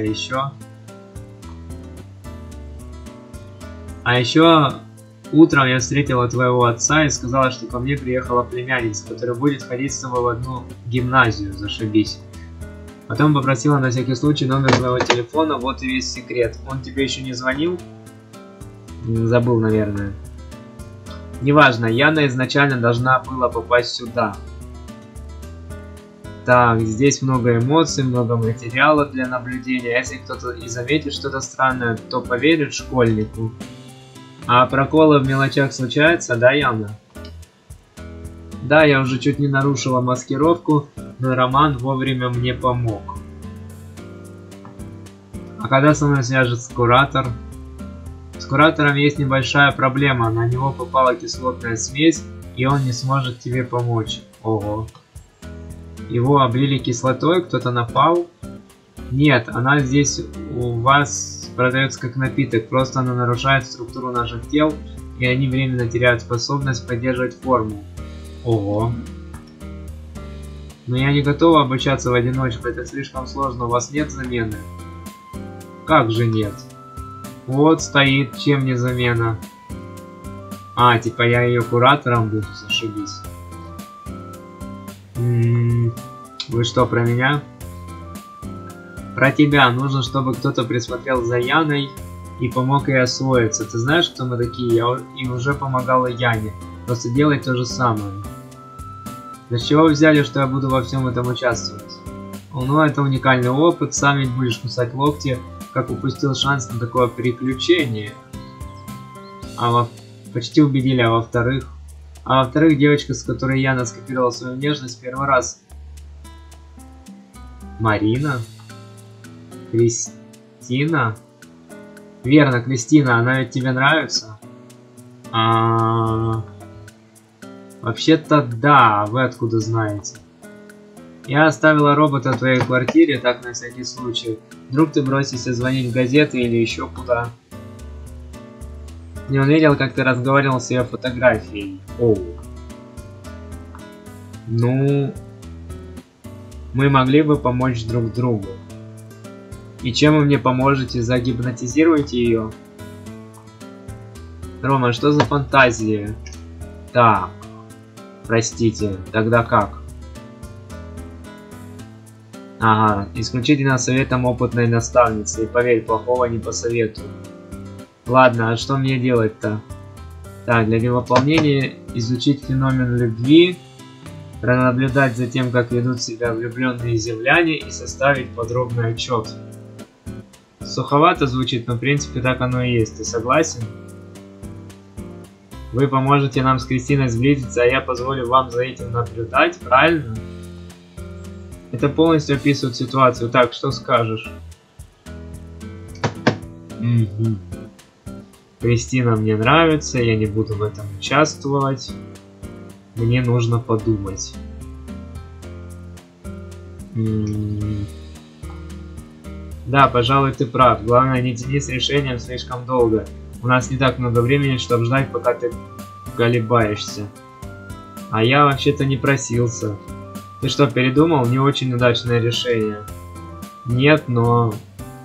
еще утром я встретила твоего отца и сказала, что ко мне приехала племянница, которая будет ходить с тобой в одну гимназию. Зашибись. Потом попросила на всякий случай номер твоего телефона, вот и весь секрет. Он тебе еще не звонил? Забыл, наверное. Неважно, Яна изначально должна была попасть сюда. Так, здесь много эмоций, много материала для наблюдения. Если кто-то и заметит что-то странное, то поверит школьнику. А проколы в мелочах случаются, да, Яна? Да, я уже чуть не нарушила маскировку, но Роман вовремя мне помог. А когда со мной свяжется куратор? С куратором есть небольшая проблема, на него попала кислотная смесь, и он не сможет тебе помочь. Ого. Его облили кислотой, кто-то напал? Нет, она здесь у вас продается как напиток, просто она нарушает структуру наших тел, и они временно теряют способность поддерживать форму. Ого. Но я не готова обучаться в одиночку, это слишком сложно, у вас нет замены? Как же нет? Вот стоит, чем не замена. А, типа я ее куратором буду, зашибись. Вы что, про меня? Про тебя. Нужно, чтобы кто-то присмотрел за Яной и помог ей освоиться. Ты знаешь, кто мы такие? Я и уже помогала Яне. Просто делай то же самое. Для чего вы взяли, что я буду во всем этом участвовать? Ну, это уникальный опыт. Сам ведь будешь кусать локти, как упустил шанс на такое приключение. Почти убедили, а во-вторых, девочка, с которой Яна скопировала свою внешность первый раз. Марина? Кристина? Верно, Кристина, она ведь тебе нравится? Вообще-то да, вы откуда знаете? Я оставила робота в твоей квартире, так на всякий случай. Вдруг ты бросишься звонить в газеты или еще куда. Не он видел, как ты разговаривал с ее фотографией. Оу. Ну... Мы могли бы помочь друг другу. И чем вы мне поможете? Загипнотизируете ее? Рома, что за фантазии? Так. Простите, тогда как? Ага, исключительно советом опытной наставницы. И поверь, плохого не посоветую. Ладно, а что мне делать-то? Так, для выполнения изучить феномен любви, пронаблюдать за тем, как ведут себя влюбленные земляне и составить подробный отчет. Суховато звучит, но в принципе так оно и есть. Ты согласен? Вы поможете нам с Кристиной сблизиться, а я позволю вам за этим наблюдать, правильно? Это полностью описывает ситуацию. Так, что скажешь? Кристина мне нравится, я не буду в этом участвовать. Мне нужно подумать. Да, пожалуй, ты прав. Главное, не тяни с решением слишком долго. У нас не так много времени, чтобы ждать, пока ты колебаешься. А я вообще-то не просился. Ты что, передумал? Не очень удачное решение. Нет, но...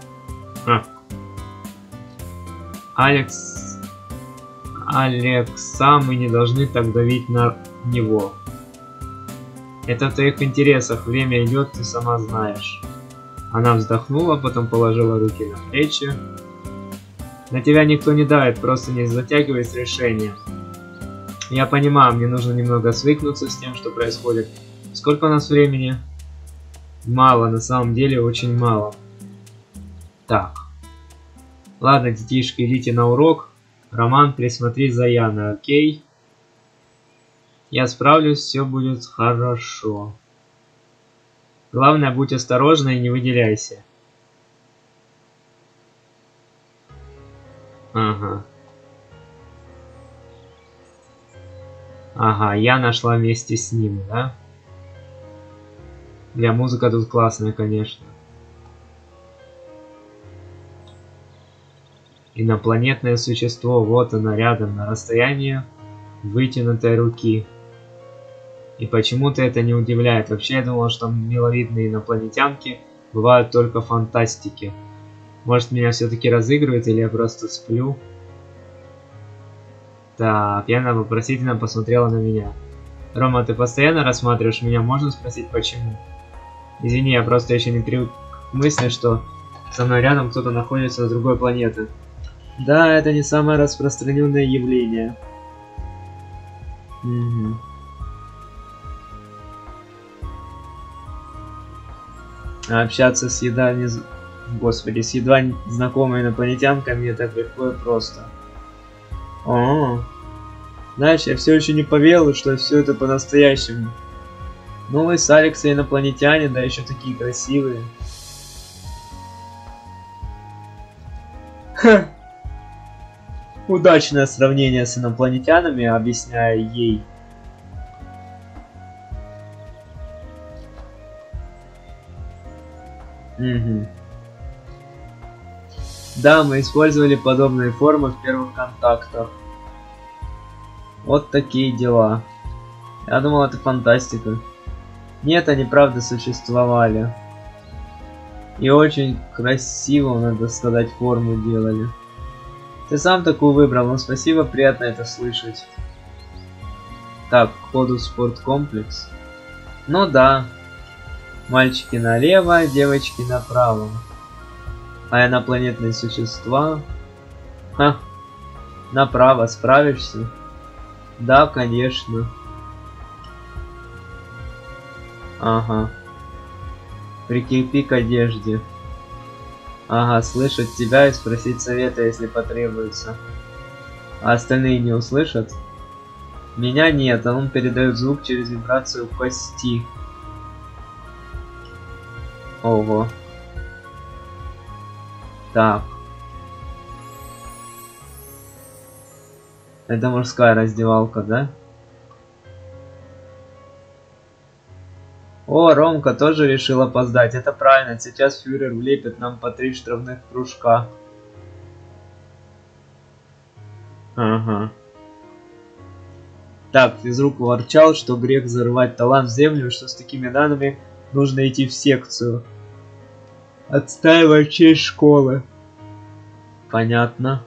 Алекса, мы не должны так давить на него. Это в твоих интересах. Время идет, ты сама знаешь. Она вздохнула, потом положила руки на плечи. На тебя никто не давит, просто не затягивай с решением. Я понимаю, мне нужно немного свыкнуться с тем, что происходит. Сколько у нас времени? Мало, на самом деле очень мало. Так. Ладно, детишки, идите на урок. Роман, присмотри за Яной, окей? Я справлюсь, все будет хорошо. Главное, будь осторожна и не выделяйся. Ага. Ага, я нашла вместе с ним, да? Бля, музыка тут классная, конечно. Инопланетное существо, вот оно рядом, на расстоянии вытянутой руки. И почему-то это не удивляет. Вообще я думал, что миловидные инопланетянки бывают только в фантастике. Может, меня все-таки разыгрывают, или я просто сплю? Так, Яна вопросительно посмотрела на меня. Рома, ты постоянно рассматриваешь меня? Можно спросить, почему? Извини, я просто еще не привык к мысли, что со мной рядом кто-то находится с другой планеты. Да, это не самое распространенное явление. Угу. А общаться с едва Господи, с едва знакомыми инопланетянками так легко и просто. О, знаешь, я все еще не поверил, что все это по-настоящему. Ну вы с Алексом инопланетяне, да еще такие красивые. Ха. Удачное сравнение с инопланетянами, объясняю ей. Угу. Да, мы использовали подобные формы в первых контактах. Вот такие дела. Я думал, это фантастика. Нет, они правда существовали. И очень красиво, надо сказать, форму делали. Ты сам такую выбрал, ну спасибо, приятно это слышать. Так, к входу в спорткомплекс. Ну да. Мальчики налево, девочки направо. А инопланетные существа... Ха. Направо справишься? Да, конечно. Ага. Прикрепи к одежде. Ага, слышать тебя и спросить совета, если потребуется. А остальные не услышат? Меня нет, а он передает звук через вибрацию кости. Ого. Так. Это мужская раздевалка, да? О, Ромка тоже решил опоздать. Это правильно. Сейчас фюрер влепит нам по 3 штрафных кружка. Ага. Так, физрук ворчал, что грех зарывать талант в землю, что с такими данными нужно идти в секцию. Отстаивать честь школы. Понятно.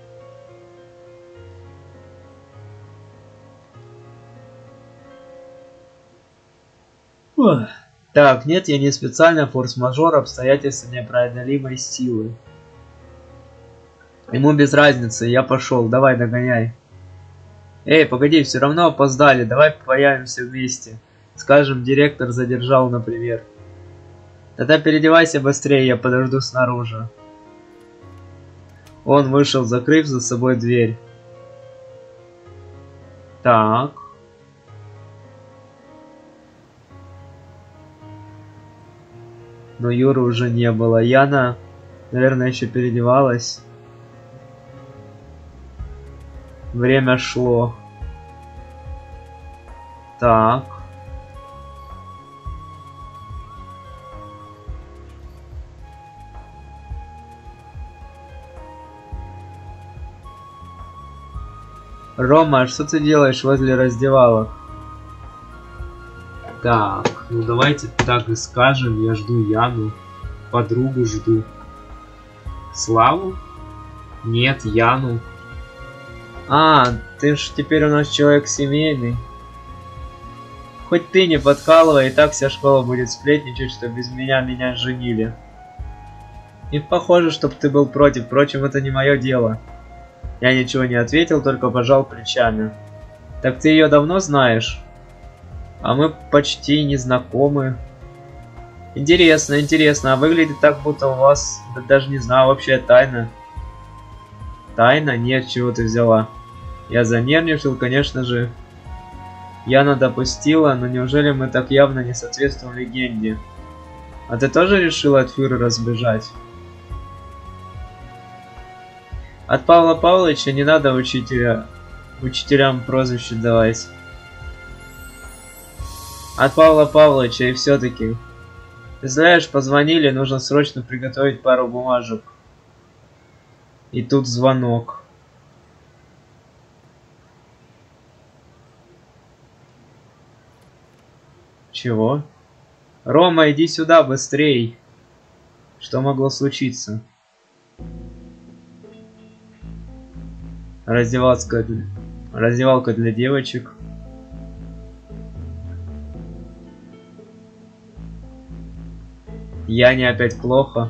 Ох. Так, нет, я не специально, форс-мажор, обстоятельства непреодолимой силы. Ему без разницы, я пошел, давай догоняй. Эй, погоди, все равно опоздали, давай появимся вместе. Скажем, директор задержал, например. Тогда переодевайся быстрее, я подожду снаружи. Он вышел, закрыв за собой дверь. Так. Но Юры уже не было. Яна, наверное, еще переодевалась. Время шло. Так. Рома, что ты делаешь возле раздевалок? Так, ну давайте так и скажем. Я жду Яну. Подругу жду. Славу? Нет, Яну. А, ты ж теперь у нас человек семейный. Хоть ты не подкалывай, и так вся школа будет сплетничать, что без меня женили. И похоже, чтоб ты был против. Впрочем, это не мое дело. Я ничего не ответил, только пожал плечами. Так ты ее давно знаешь? А мы почти не знакомы. Интересно, интересно. А выглядит так, будто у вас, да даже не знаю, общая тайна. Тайна? Нет, чего ты взяла? Я занервничал, конечно же. Яна допустила, но неужели мы так явно не соответствуем легенде? А ты тоже решила от фюрера сбежать? От Павла Павловича не надо учителям прозвище давать. От Павла Павловича и все-таки. Ты знаешь, позвонили, нужно срочно приготовить пару бумажек. И тут звонок. Чего? Рома, иди сюда быстрей. Что могло случиться? Раздевалка для девочек. Я не опять плохо.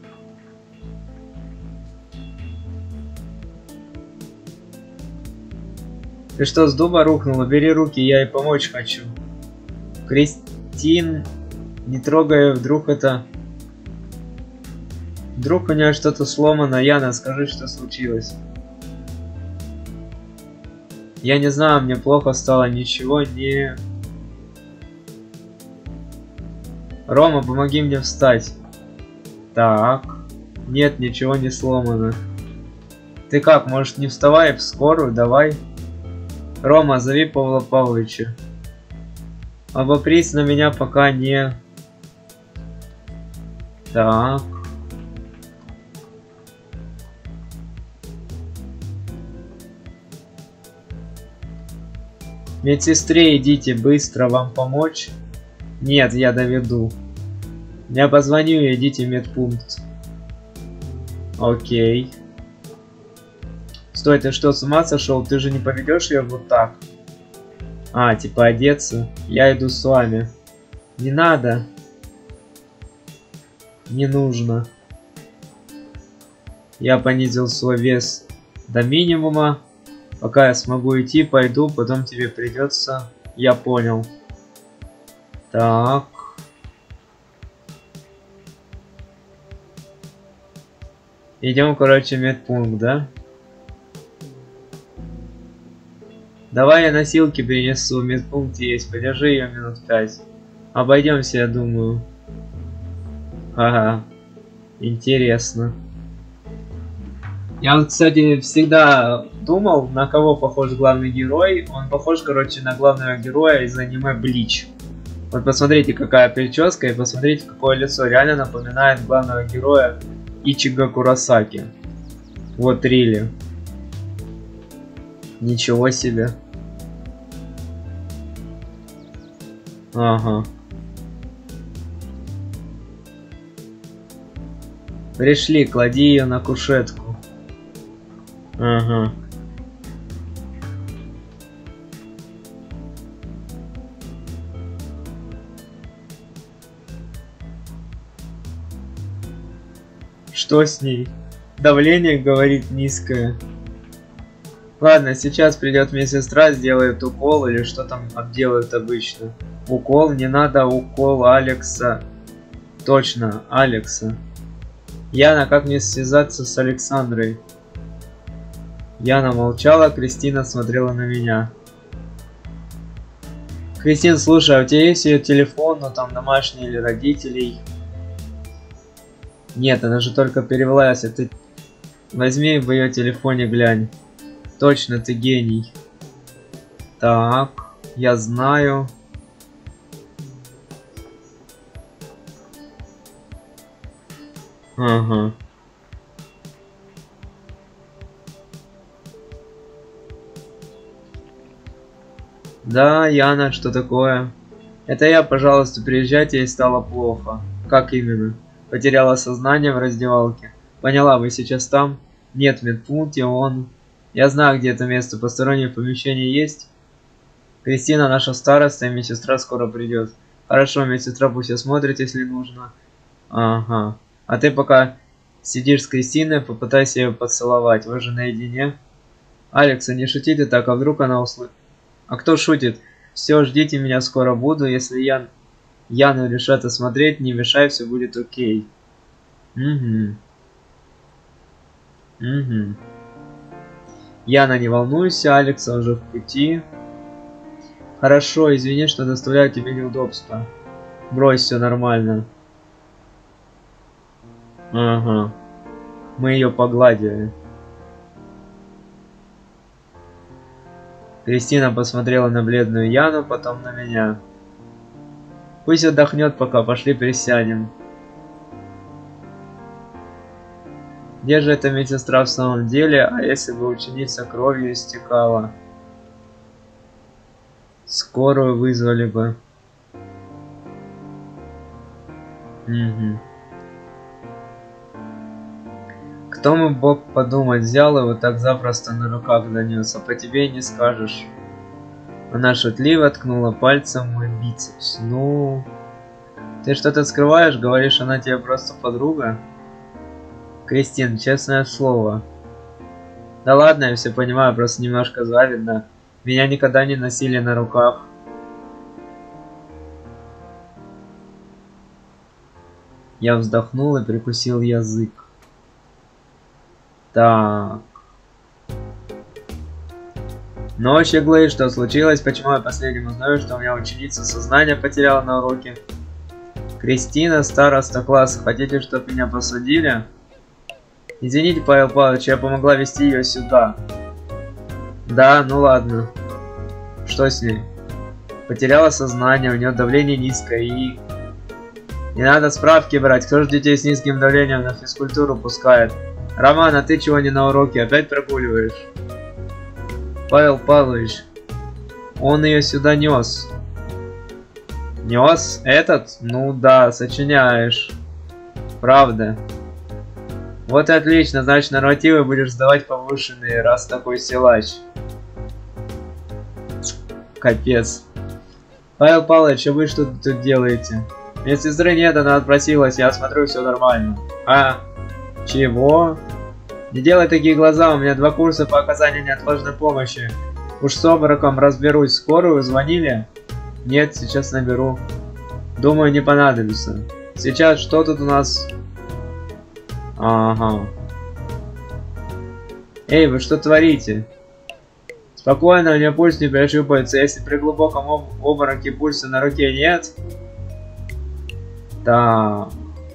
Ты что, с дуба рухнула? Бери руки, я ей помочь хочу. Кристин, не трогай, вдруг это... Вдруг у нее что-то сломано. Яна, скажи, что случилось. Я не знаю, мне плохо стало, ничего не... Рома, помоги мне встать. Так. Нет, ничего не сломано. Ты как, может не вставай в скорую, давай. Рома, зови Павла Павловича. Обопрись на меня, пока не... Так. Медсестре идите, быстро, вам помочь? Нет, я доведу. Я позвоню и идите в медпункт. Окей. Стой, ты что, с ума сошел? Ты же не поведешь ее вот так? А, типа одеться? Я иду с вами. Не надо. Не нужно. Я понизил свой вес до минимума. Пока я смогу идти, пойду, потом тебе придется. Я понял. Так. Идем, короче, в медпункт, да? Давай я носилки принесу, в медпункте есть. Подержи ее минут 5. Обойдемся, я думаю. Ага. Интересно. Я вот, кстати, всегда думал, на кого похож главный герой. Он похож, короче, на главного героя из аниме Блич. Вот посмотрите, какая прическа, и посмотрите, какое лицо. Реально напоминает главного героя Ичиго Куросаки. Вот Рилли. Ничего себе. Ага. Пришли, клади ее на кушетку. Ага. Что с ней? Давление, говорит, низкое. Ладно, сейчас придет медсестра, сделает укол или что там делают обычно. Укол, не надо, укол Алекса. Точно, Алекса. Яна, как мне связаться с Александрой? Яна молчала, Кристина смотрела на меня. Кристин, слушай, а у тебя есть ее телефон, ну там домашний или родителей? Нет, она же только перевелась, а ты возьми в ее телефоне, глянь. Точно, ты гений. Так, я знаю. Ага. Да, Яна, что такое? Это я, пожалуйста, приезжайте, ей стало плохо. Как именно? Потеряла сознание в раздевалке. Поняла, вы сейчас там? Нет, в медпункте он... Я знаю, где это место. Постороннее помещение есть? Кристина, наша староста, и медсестра скоро придет. Хорошо, медсестра пусть осмотрит, если нужно. Ага. А ты пока сидишь с Кристиной, попытайся ее поцеловать. Вы же наедине. Алекса, не шути ты так, а вдруг она услышит. А кто шутит? Все, ждите меня, скоро буду. Если Яну решат осмотреть, не мешай, все будет окей. Угу. Угу. Яна, не волнуйся, Алекса уже в пути. Хорошо, извини, что доставляю тебе неудобства. Брось, все нормально. Ага. Мы ее погладили. Кристина посмотрела на бледную Яну, потом на меня. Пусть отдохнет пока, пошли присядем. Где же эта медсестра в самом деле, а если бы ученица кровью истекала? Скорую вызвали бы. Угу. Кто бы мог подумать, взял его так запросто на руках донес, а по тебе не скажешь. Она шутливо ткнула пальцем в мой бицепс. Ну, Ты что-то скрываешь? Говоришь, она тебе просто подруга? Кристин, честное слово. Да ладно, я все понимаю, просто немножко завидно. Меня никогда не носили на руках. Я вздохнул и прикусил язык. Так. Ночь иглы, что случилось? Почему я последним узнаю, что у меня ученица сознание потеряла на уроке? Кристина, староста класса, хотите, чтобы меня посадили? Извините, Павел Павлович, я помогла вести ее сюда. Да, ну ладно. Что с ней? Потеряла сознание, у нее давление низкое и... Не надо справки брать, кто же детей с низким давлением на физкультуру пускает? Роман, а ты чего не на уроке? Опять прогуливаешь? Павел Павлович, он ее сюда нес. Нес? Этот? Ну да, сочиняешь. Правда. Вот и отлично, значит нормативы будешь сдавать повышенные, раз такой силач. Капец. Павел Павлович, а вы что тут делаете? Мне сестры нет, она отпросилась, я смотрю, все нормально. А? Чего? Не делай такие глаза, у меня 2 курса по оказанию неотложной помощи. Уж с обмороком разберусь. Скорую звонили? Нет, сейчас наберу. Думаю, не понадобится. Сейчас что тут у нас? Ага. Эй, вы что творите? Спокойно, у меня пульс не прощупается. Если при глубоком обмороке пульса на руке нет... Так.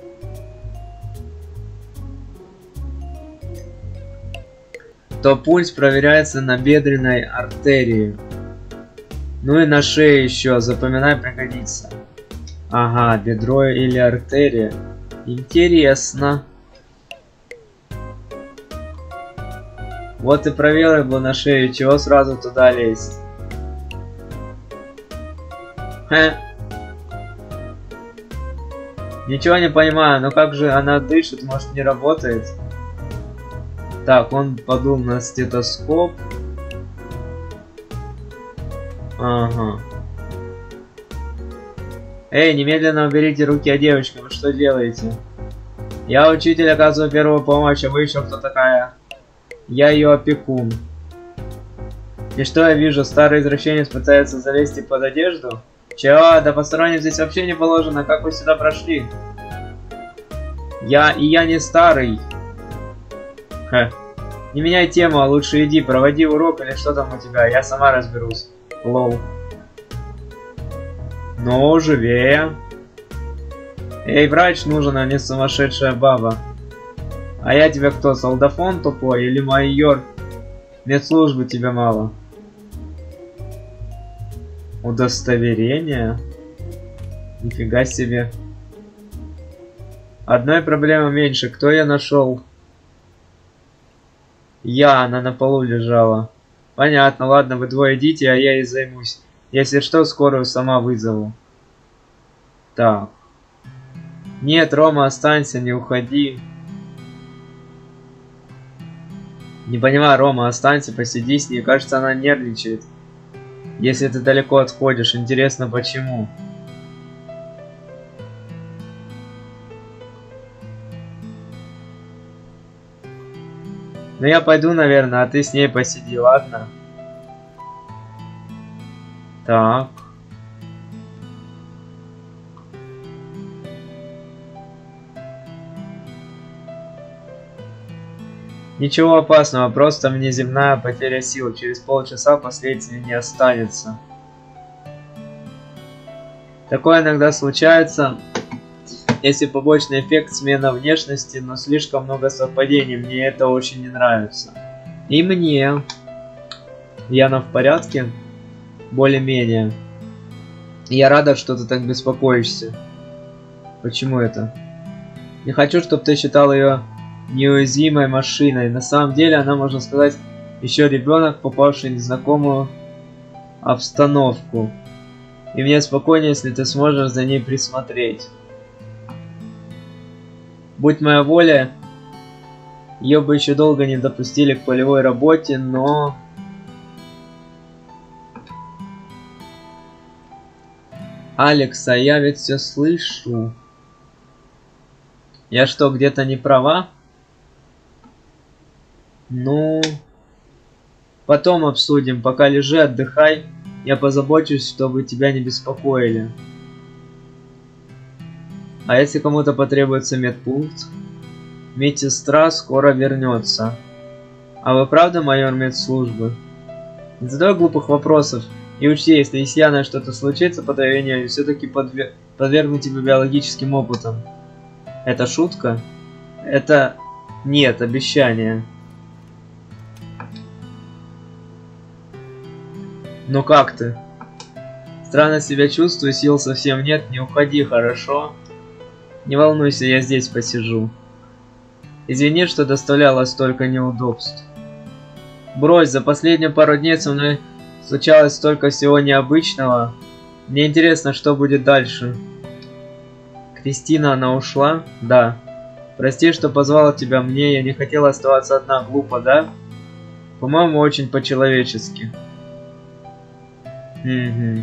То пульс проверяется на бедренной артерии. Ну и на шее еще, запоминай, пригодится. Ага, бедро или артерия. Интересно. Вот и проверил бы на шею, чего сразу туда лезть. Хе. Ничего не понимаю, но как же она дышит, может не работает? Так, он подул на стетоскоп. Ага. Эй, немедленно уберите руки от девочки, вы что делаете? Я учитель, оказываю первую помощь, а вы еще кто такая? Я ее опекун. И что я вижу, старый извращенец пытается залезть и под одежду? Чего? Да посторонним здесь вообще не положено, как вы сюда прошли? Я не старый. Ха. Не меняй тему, а лучше иди, проводи урок или что там у тебя, я сама разберусь. Лол. Ну, живее. Эй, врач нужен, а не сумасшедшая баба. А я тебе кто, солдафон тупой или майор? Медслужбы тебе мало. Удостоверение? Нифига себе. Одной проблемы меньше. Кто я нашел? Она на полу лежала. Понятно, ладно, вы двое идите, а я ей займусь. Если что, скорую сама вызову. Так. Нет, Рома, останься, не уходи. Не понимаю, Рома, останься, посиди с ней. Кажется, она нервничает. Если ты далеко отходишь, интересно почему. Ну я пойду, наверное, а ты с ней посиди, ладно? Так. Ничего опасного, просто внеземная потеря сил. Через полчаса последствий не останется. Такое иногда случается, если побочный эффект смена внешности, но слишком много совпадений. Мне это очень не нравится. И мне. Яна в порядке? Более-менее. Я рада, что ты так беспокоишься. Почему это? Не хочу, чтобы ты считал ее неуязвимой машиной. На самом деле она, можно сказать, еще ребенок, попавший в незнакомую обстановку. И мне спокойнее, если ты сможешь за ней присмотреть. Будь моя воля, ее бы еще долго не допустили к полевой работе, но... Алекс, а я ведь все слышу. Я что, где-то не права? Ну, потом обсудим. Пока лежи, отдыхай. Я позабочусь, чтобы тебя не беспокоили. А если кому-то потребуется медпункт? Медсестра скоро вернется. А вы правда майор медслужбы? Не задавай глупых вопросов. И учти, если с Яной что-то случится по твоей вине, я все-таки подвергну тебя биологическим опытам. Это шутка? Это... Нет, обещание. Ну как ты? Странно себя чувствую, сил совсем нет, не уходи, хорошо? Не волнуйся, я здесь посижу. Извини, что доставляла столько неудобств. Брось, за последние пару дней со мной случалось столько всего необычного. Мне интересно, что будет дальше. Кристина, она ушла? Да. Прости, что позвала тебя мне, я не хотела оставаться одна, глупо, да? По-моему, очень по-человечески. Угу.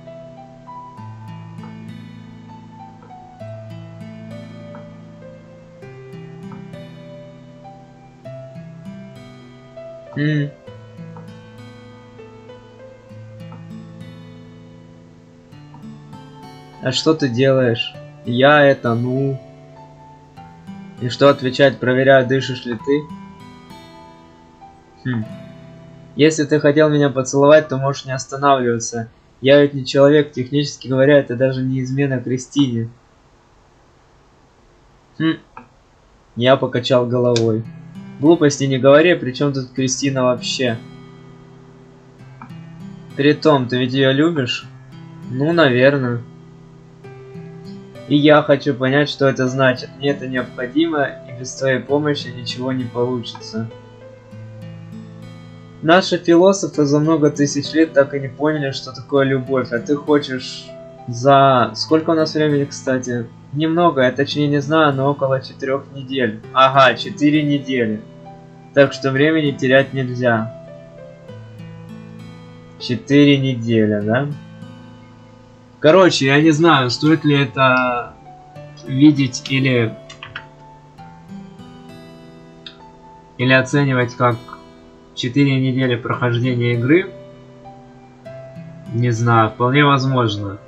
А что ты делаешь? Я это, ну... И что отвечать, проверяю, дышишь ли ты? Если ты хотел меня поцеловать, то можешь не останавливаться. Я ведь не человек, технически говоря, это даже не измена Кристине. Я покачал головой. Глупости не говори, при чем тут Кристина вообще? Притом, ты ведь ее любишь? Ну, наверное. И я хочу понять, что это значит. Мне это необходимо, и без твоей помощи ничего не получится. Наши философы за много тысяч лет так и не поняли, что такое любовь. А ты хочешь за... Сколько у нас времени, кстати? Немного, я точнее не знаю, но около 4 недель. Ага, 4 недели. Так что времени терять нельзя. 4 недели, да? Короче, я не знаю, стоит ли это видеть или оценивать как 4 недели прохождения игры. Не знаю, вполне возможно.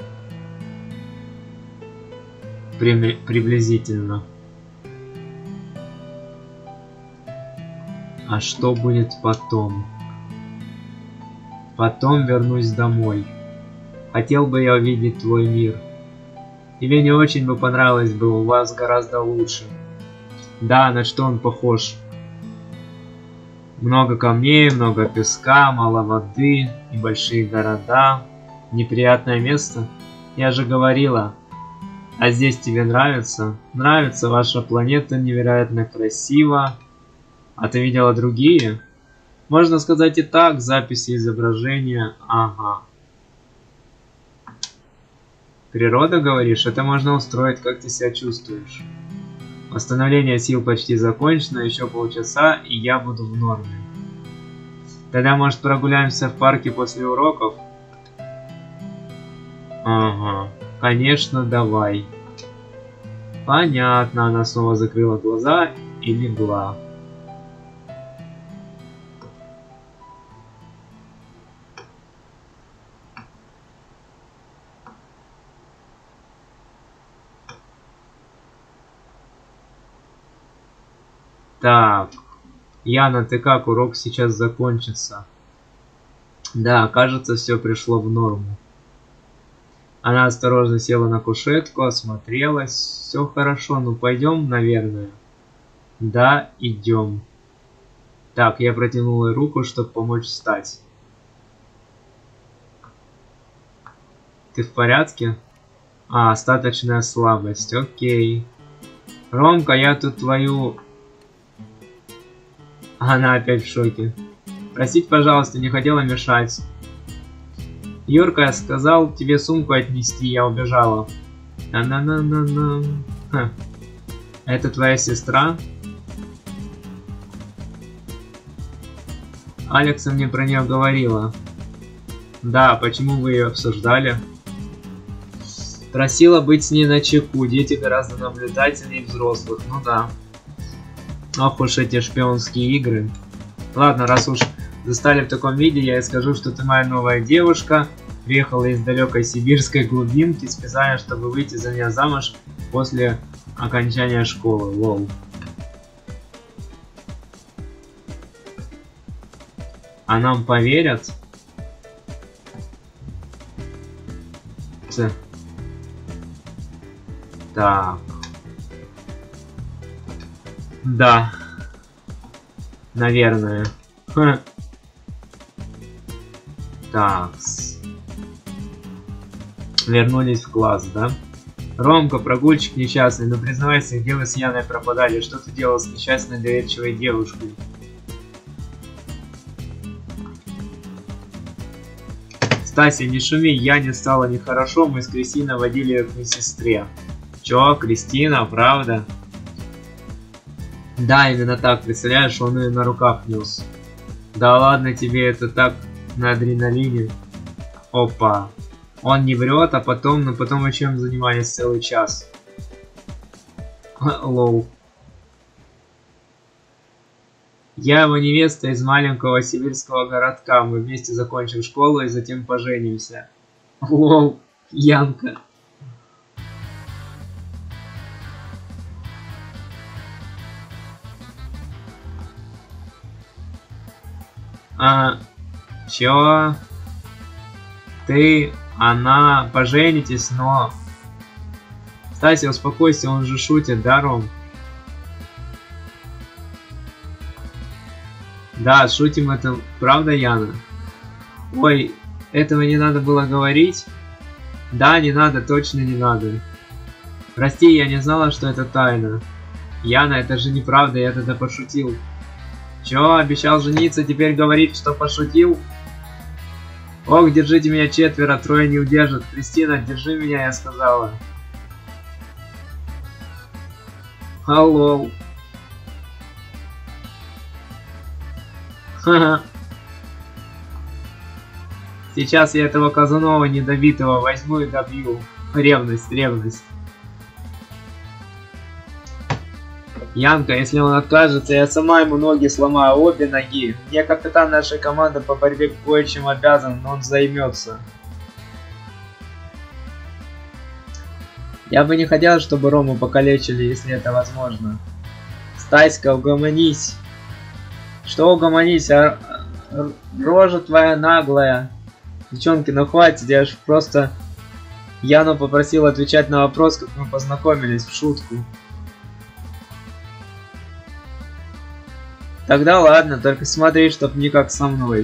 Приблизительно. А что будет потом? Потом вернусь домой. Хотел бы я увидеть твой мир. Тебе не очень бы понравилось бы, у вас гораздо лучше. Да, на что он похож? Много камней, много песка, мало воды, небольшие города. Неприятное место? Я же говорила. А здесь тебе нравится? Нравится, ваша планета невероятно красива. А ты видела другие? Можно сказать и так, записи изображения. Ага. Природа, говоришь? Это можно устроить, как ты себя чувствуешь. Восстановление сил почти закончено, еще полчаса, и я буду в норме. Тогда, может, прогуляемся в парке после уроков? Ага, конечно, давай. Понятно, она снова закрыла глаза и легла. Так, Яна, ты как? Урок сейчас закончится. Да, кажется, все пришло в норму. Она осторожно села на кушетку, осмотрелась. Все хорошо, ну пойдем, наверное. Да, идем. Так, я протянул ей руку, чтобы помочь встать. Ты в порядке? А, остаточная слабость, окей. Ромка, я тут твою... Она опять в шоке. Простите, пожалуйста, не хотела мешать. Юрка, я сказал тебе сумку отнести, я убежала. Ха. Это твоя сестра? Алекса мне про нее говорила. Да, почему вы ее обсуждали? Просила быть с ней начеку. Дети гораздо наблюдательнее взрослых. Ну да. Ох уж эти шпионские игры. Ладно, раз уж застали в таком виде, я и скажу, что ты моя новая девушка. Приехала из далекой сибирской глубинки специально, чтобы выйти за меня замуж после окончания школы. Лол. А нам поверят? Так. Да. Наверное. Так. Вернулись в класс, да? Ромка, прогульчик несчастный, но признавайся, где вы с Яной пропадали? Что ты делал с несчастной доверчивой девушкой? Стася, не шуми, Яне стало нехорошо, мы с Кристиной водили ее к медсестре. Чё, Кристина, правда? Да, именно так, представляешь, он ее на руках нес. Да ладно тебе, это так на адреналине. Опа. Он не врет, а потом, ну потом о чем занимались целый час. Лоу. Я его невеста из маленького сибирского городка. Мы вместе закончим школу и затем поженимся. Лоу, Янка. Чё? Ты, она, поженитесь, но... Стася, успокойся, он же шутит, да, Ром? Да, шутим, это правда, Яна? Ой, этого не надо было говорить? Да, не надо, точно не надо. Прости, я не знала, что это тайна. Яна, это же неправда, я тогда пошутил. Чё, обещал жениться, теперь говорит, что пошутил? Ох, держите меня четверо, трое не удержат. Кристина, держи меня, я сказала. Алло. Ха-ха. Сейчас я этого Казанова недобитого возьму и добью. Ревность, ревность. Янка, если он откажется, я сама ему ноги сломаю, обе ноги. Мне капитан нашей команды по борьбе кое-чем обязан, но он займется. Я бы не хотел, чтобы Рому покалечили, если это возможно. Стаська, угомонись. Что угомонись? Рожа твоя наглая. Девчонки, ну хватит, я ж просто... Яну попросил отвечать на вопрос, как мы познакомились, в шутку. Тогда ладно, только смотри, чтоб не как со мной.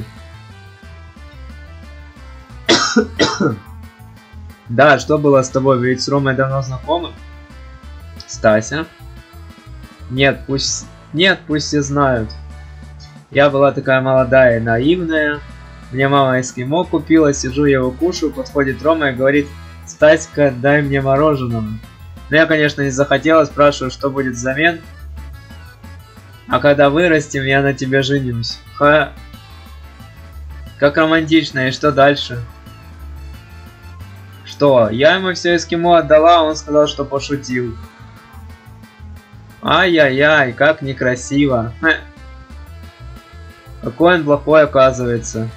Да, что было с тобой? Вы ведь с Ромой давно знакомы? Стася? Нет, пусть все знают. Я была такая молодая и наивная. Мне мама эскимо купила, сижу, я его кушаю, подходит Рома и говорит: Стаська, дай мне мороженого. Но я, конечно, не захотела, спрашиваю, что будет взамен. А когда вырастем, я на тебя женюсь. Ха. Как романтично, и что дальше? Что? Я ему все эскимо отдала, он сказал, что пошутил. Ай-яй-яй, как некрасиво. Ха. Какой он плохой, оказывается.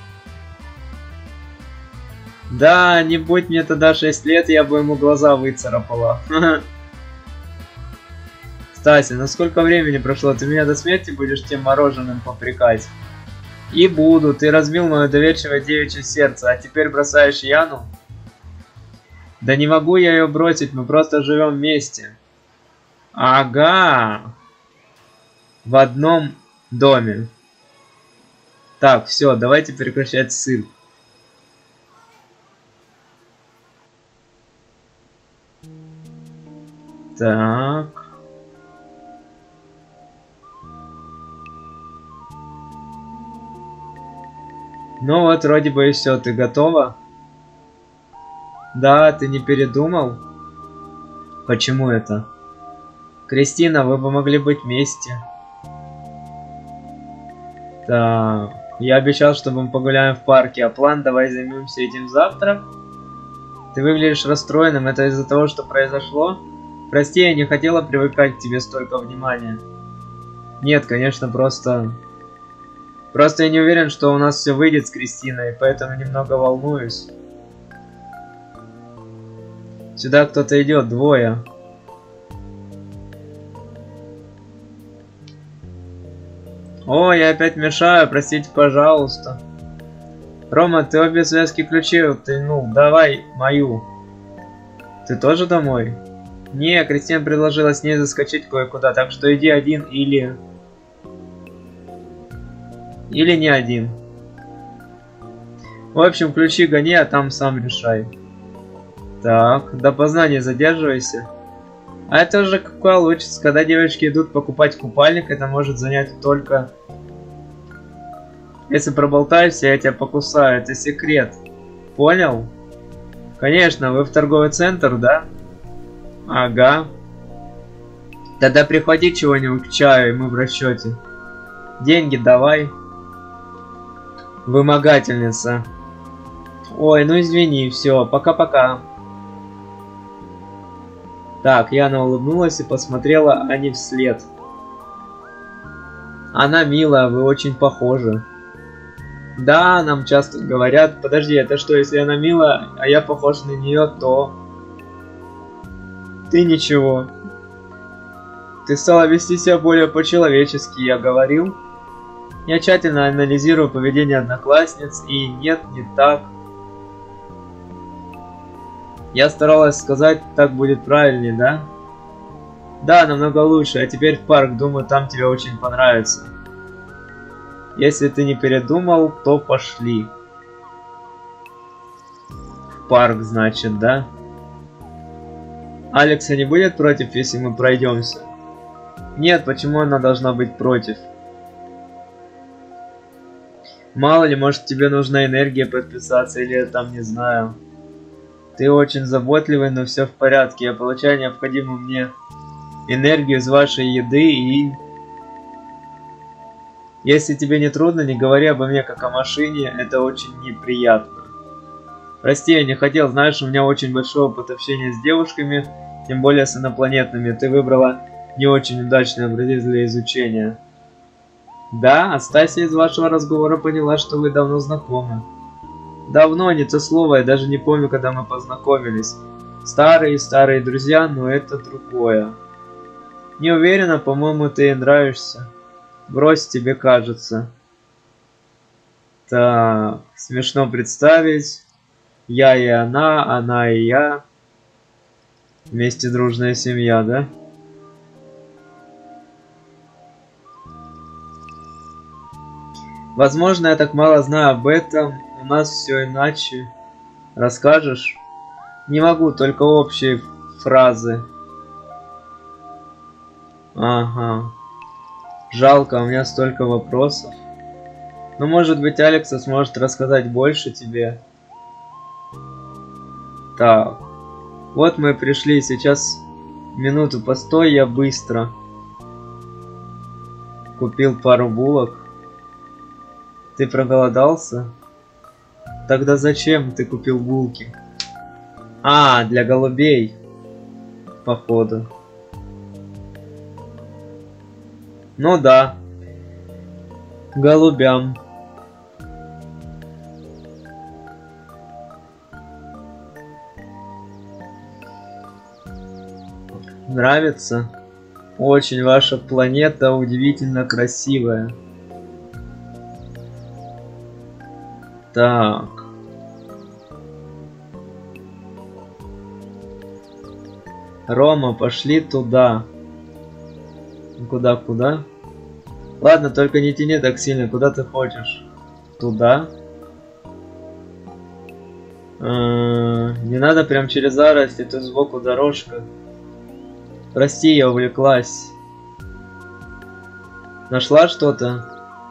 Да, не будь мне тогда 6 лет, я бы ему глаза выцарапала. Стася, ну сколько времени прошло? Ты меня до смерти будешь тем мороженым попрекать? И буду. Ты разбил мое доверчивое девичье сердце, а теперь бросаешь Яну? Да не могу я ее бросить, мы просто живем вместе. Ага. В одном доме. Так, все, давайте прекращать ссылку. Так. Ну вот, вроде бы и все. Ты готова? Да, ты не передумал? Почему это? Кристина, вы бы могли быть вместе. Так. Я обещал, что мы погуляем в парке, а план давай займемся этим завтра. Ты выглядишь расстроенным. Это из-за того, что произошло? Прости, я не хотела привыкать к тебе столько внимания. Нет, конечно, просто я не уверен, что у нас все выйдет с Кристиной, поэтому немного волнуюсь. Сюда кто-то идет, двое. О, я опять мешаю, простите, пожалуйста. Рома, ты обе связки ключей утянул, давай мою. Ты тоже домой? Не, Кристина предложила с ней заскочить кое-куда, так что иди один или не один. В общем, ключи гони, а там сам решай. Так, допоздна не задерживайся. А это уже как получится, когда девочки идут покупать купальник, это может занять только... Если проболтаешься, я тебя покусаю, это секрет. Понял? Конечно, вы в торговый центр, да? Ага. Тогда прихвати чего-нибудь к чаю, и мы в расчете. Деньги давай. Вымогательница. Ой, ну извини, все, пока-пока. Так, Яна улыбнулась и посмотрела Ане вслед. Она милая, вы очень похожи. Да, нам часто говорят. Подожди, это что, если она милая, а я похож на нее, то... Ты ничего. Ты стала вести себя более по-человечески, я говорил. Я тщательно анализирую поведение одноклассниц, и нет, не так. Я старалась сказать, так будет правильнее, да? Да, намного лучше, а теперь в парк, думаю, там тебе очень понравится. Если ты не передумал, то пошли. В парк, значит, да? Алекса не будет против, если мы пройдемся? Нет, почему она должна быть против? Мало ли, может тебе нужна энергия подписаться, или я там не знаю. Ты очень заботливый, но все в порядке. Я получаю необходимую мне энергию из вашей еды и... Если тебе не трудно, не говори обо мне как о машине, это очень неприятно. Прости, я не хотел, знаешь, у меня очень большой опыт общения с девушками, тем более с инопланетными. Ты выбрала не очень удачный образец для изучения. Да, Астасия из вашего разговора поняла, что вы давно знакомы. Давно, не то слово, я даже не помню, когда мы познакомились. Старые друзья, но это другое. Не уверена, по-моему, ты ей нравишься. Брось, тебе кажется. Так, смешно представить. Я и она и я. Вместе дружная семья, да? Возможно, я так мало знаю об этом. У нас все иначе. Расскажешь? Не могу, только общие фразы. Ага. Жалко, у меня столько вопросов. Но может быть Алекса сможет рассказать больше тебе. Так. Вот мы пришли, сейчас минуту постой, я быстро. Купил пару булок. Ты проголодался? Тогда зачем ты купил булки? А, для голубей. Походу. Ну да. Голубям. Нравится? Очень, ваша планета удивительно красивая. Так. Рома, пошли туда. Куда? Ладно, только не тяни так сильно. Куда ты хочешь? Туда? Не надо прям через заросли, тут сбоку дорожка. Прости, я увлеклась. Нашла что-то?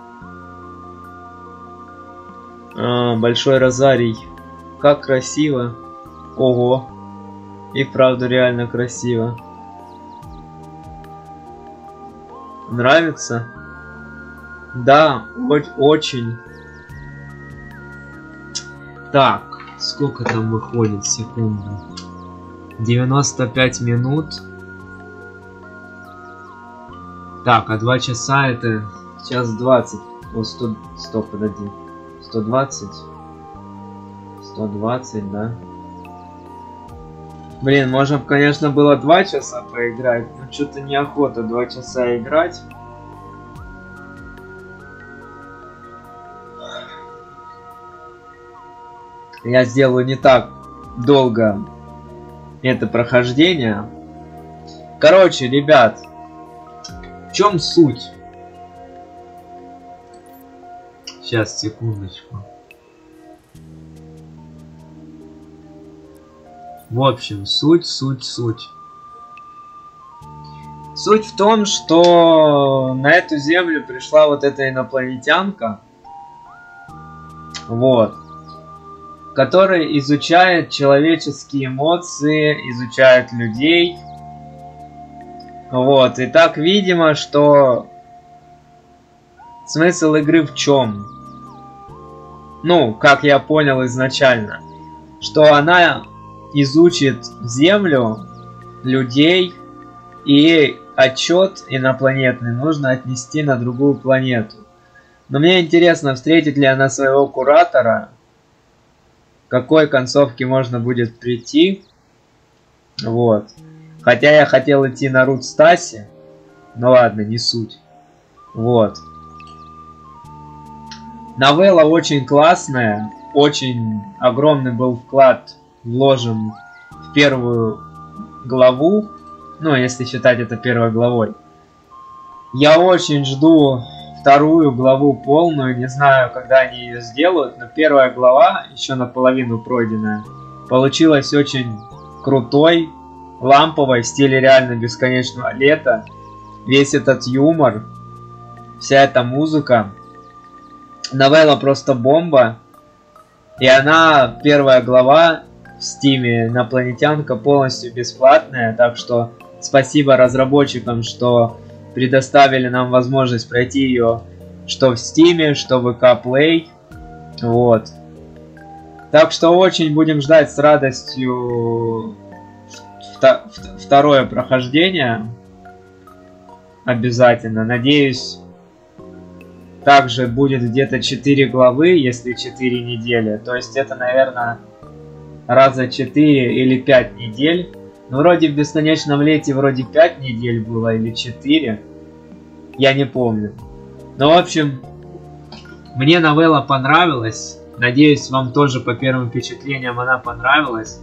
Большой розарий. Как красиво. Ого. И правда реально красиво. Нравится? Да, очень. Так, Сколько там выходит секунду? 95 минут. Так, а 2 часа это час 20. О, 100, подожди. 120. 120, да? Блин, можно, конечно, было 2 часа поиграть, но что-то неохота 2 часа играть. Я сделаю не так долго это прохождение. Короче, ребят, в чем суть? Сейчас, секундочку. В общем, суть. Суть в том, что на эту землю пришла вот эта инопланетянка. Вот. Который изучает человеческие эмоции, изучает людей. Вот. И так видимо, что смысл игры в чем? Ну, как я понял изначально, что она изучит Землю, людей, и отчет инопланетный нужно отнести на другую планету. Но мне интересно, встретит ли она своего куратора, к какой концовке можно будет прийти. Вот. Хотя я хотел идти на Рут Стаси, но ладно, не суть. Вот. Новелла очень классная, очень огромный был вклад вложен в первую главу, ну, если считать это первой главой. Я очень жду вторую главу полную, не знаю, когда они ее сделают, но первая глава, еще наполовину пройденная, получилась очень крутой, ламповой, в стиле реально бесконечного лета. Весь этот юмор, вся эта музыка. Новелла просто бомба. И она, первая глава в Стиме, инопланетянка, полностью бесплатная. Так что спасибо разработчикам, что предоставили нам возможность пройти ее что в Стиме, что в ВК Play. Вот. Так что очень будем ждать с радостью второе прохождение. Обязательно. Надеюсь, также будет где-то 4 главы, если 4 недели. То есть это, наверное, раза 4 или 5 недель. Ну, вроде в бесконечном лете вроде 5 недель было или 4. Я не помню. Ну, в общем, мне новелла понравилась. Надеюсь, вам тоже по первым впечатлениям она понравилась.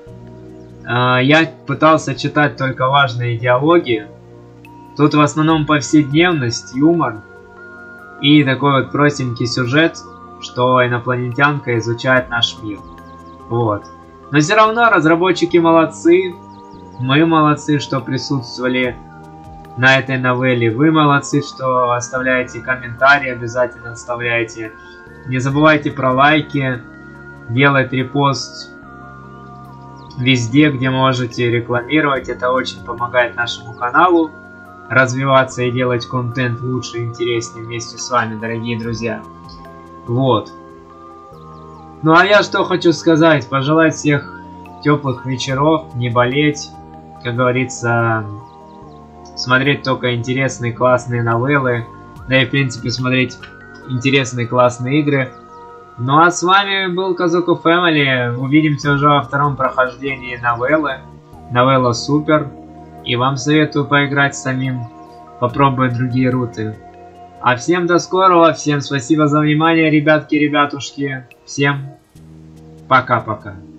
Я пытался читать только важные диалоги. Тут в основном повседневность, юмор и такой вот простенький сюжет, что инопланетянка изучает наш мир. Вот. Но все равно разработчики молодцы. Мы молодцы, что присутствовали на этой новелле. Вы молодцы, что оставляете комментарии, обязательно оставляйте. Не забывайте про лайки, делать репост везде, где можете рекламировать. Это очень помогает нашему каналу развиваться и делать контент лучше и интереснее вместе с вами, дорогие друзья. Вот. Ну а я что хочу сказать. Пожелать всех теплых вечеров, не болеть. Как говорится, смотреть только интересные классные новеллы. Да и в принципе смотреть интересные классные игры. Ну а с вами был Казуку Family. Увидимся уже во втором прохождении новеллы. Новелла супер. И вам советую поиграть самим. Попробовать другие руты. А всем до скорого. Всем спасибо за внимание, ребятки, ребятушки. Всем пока-пока.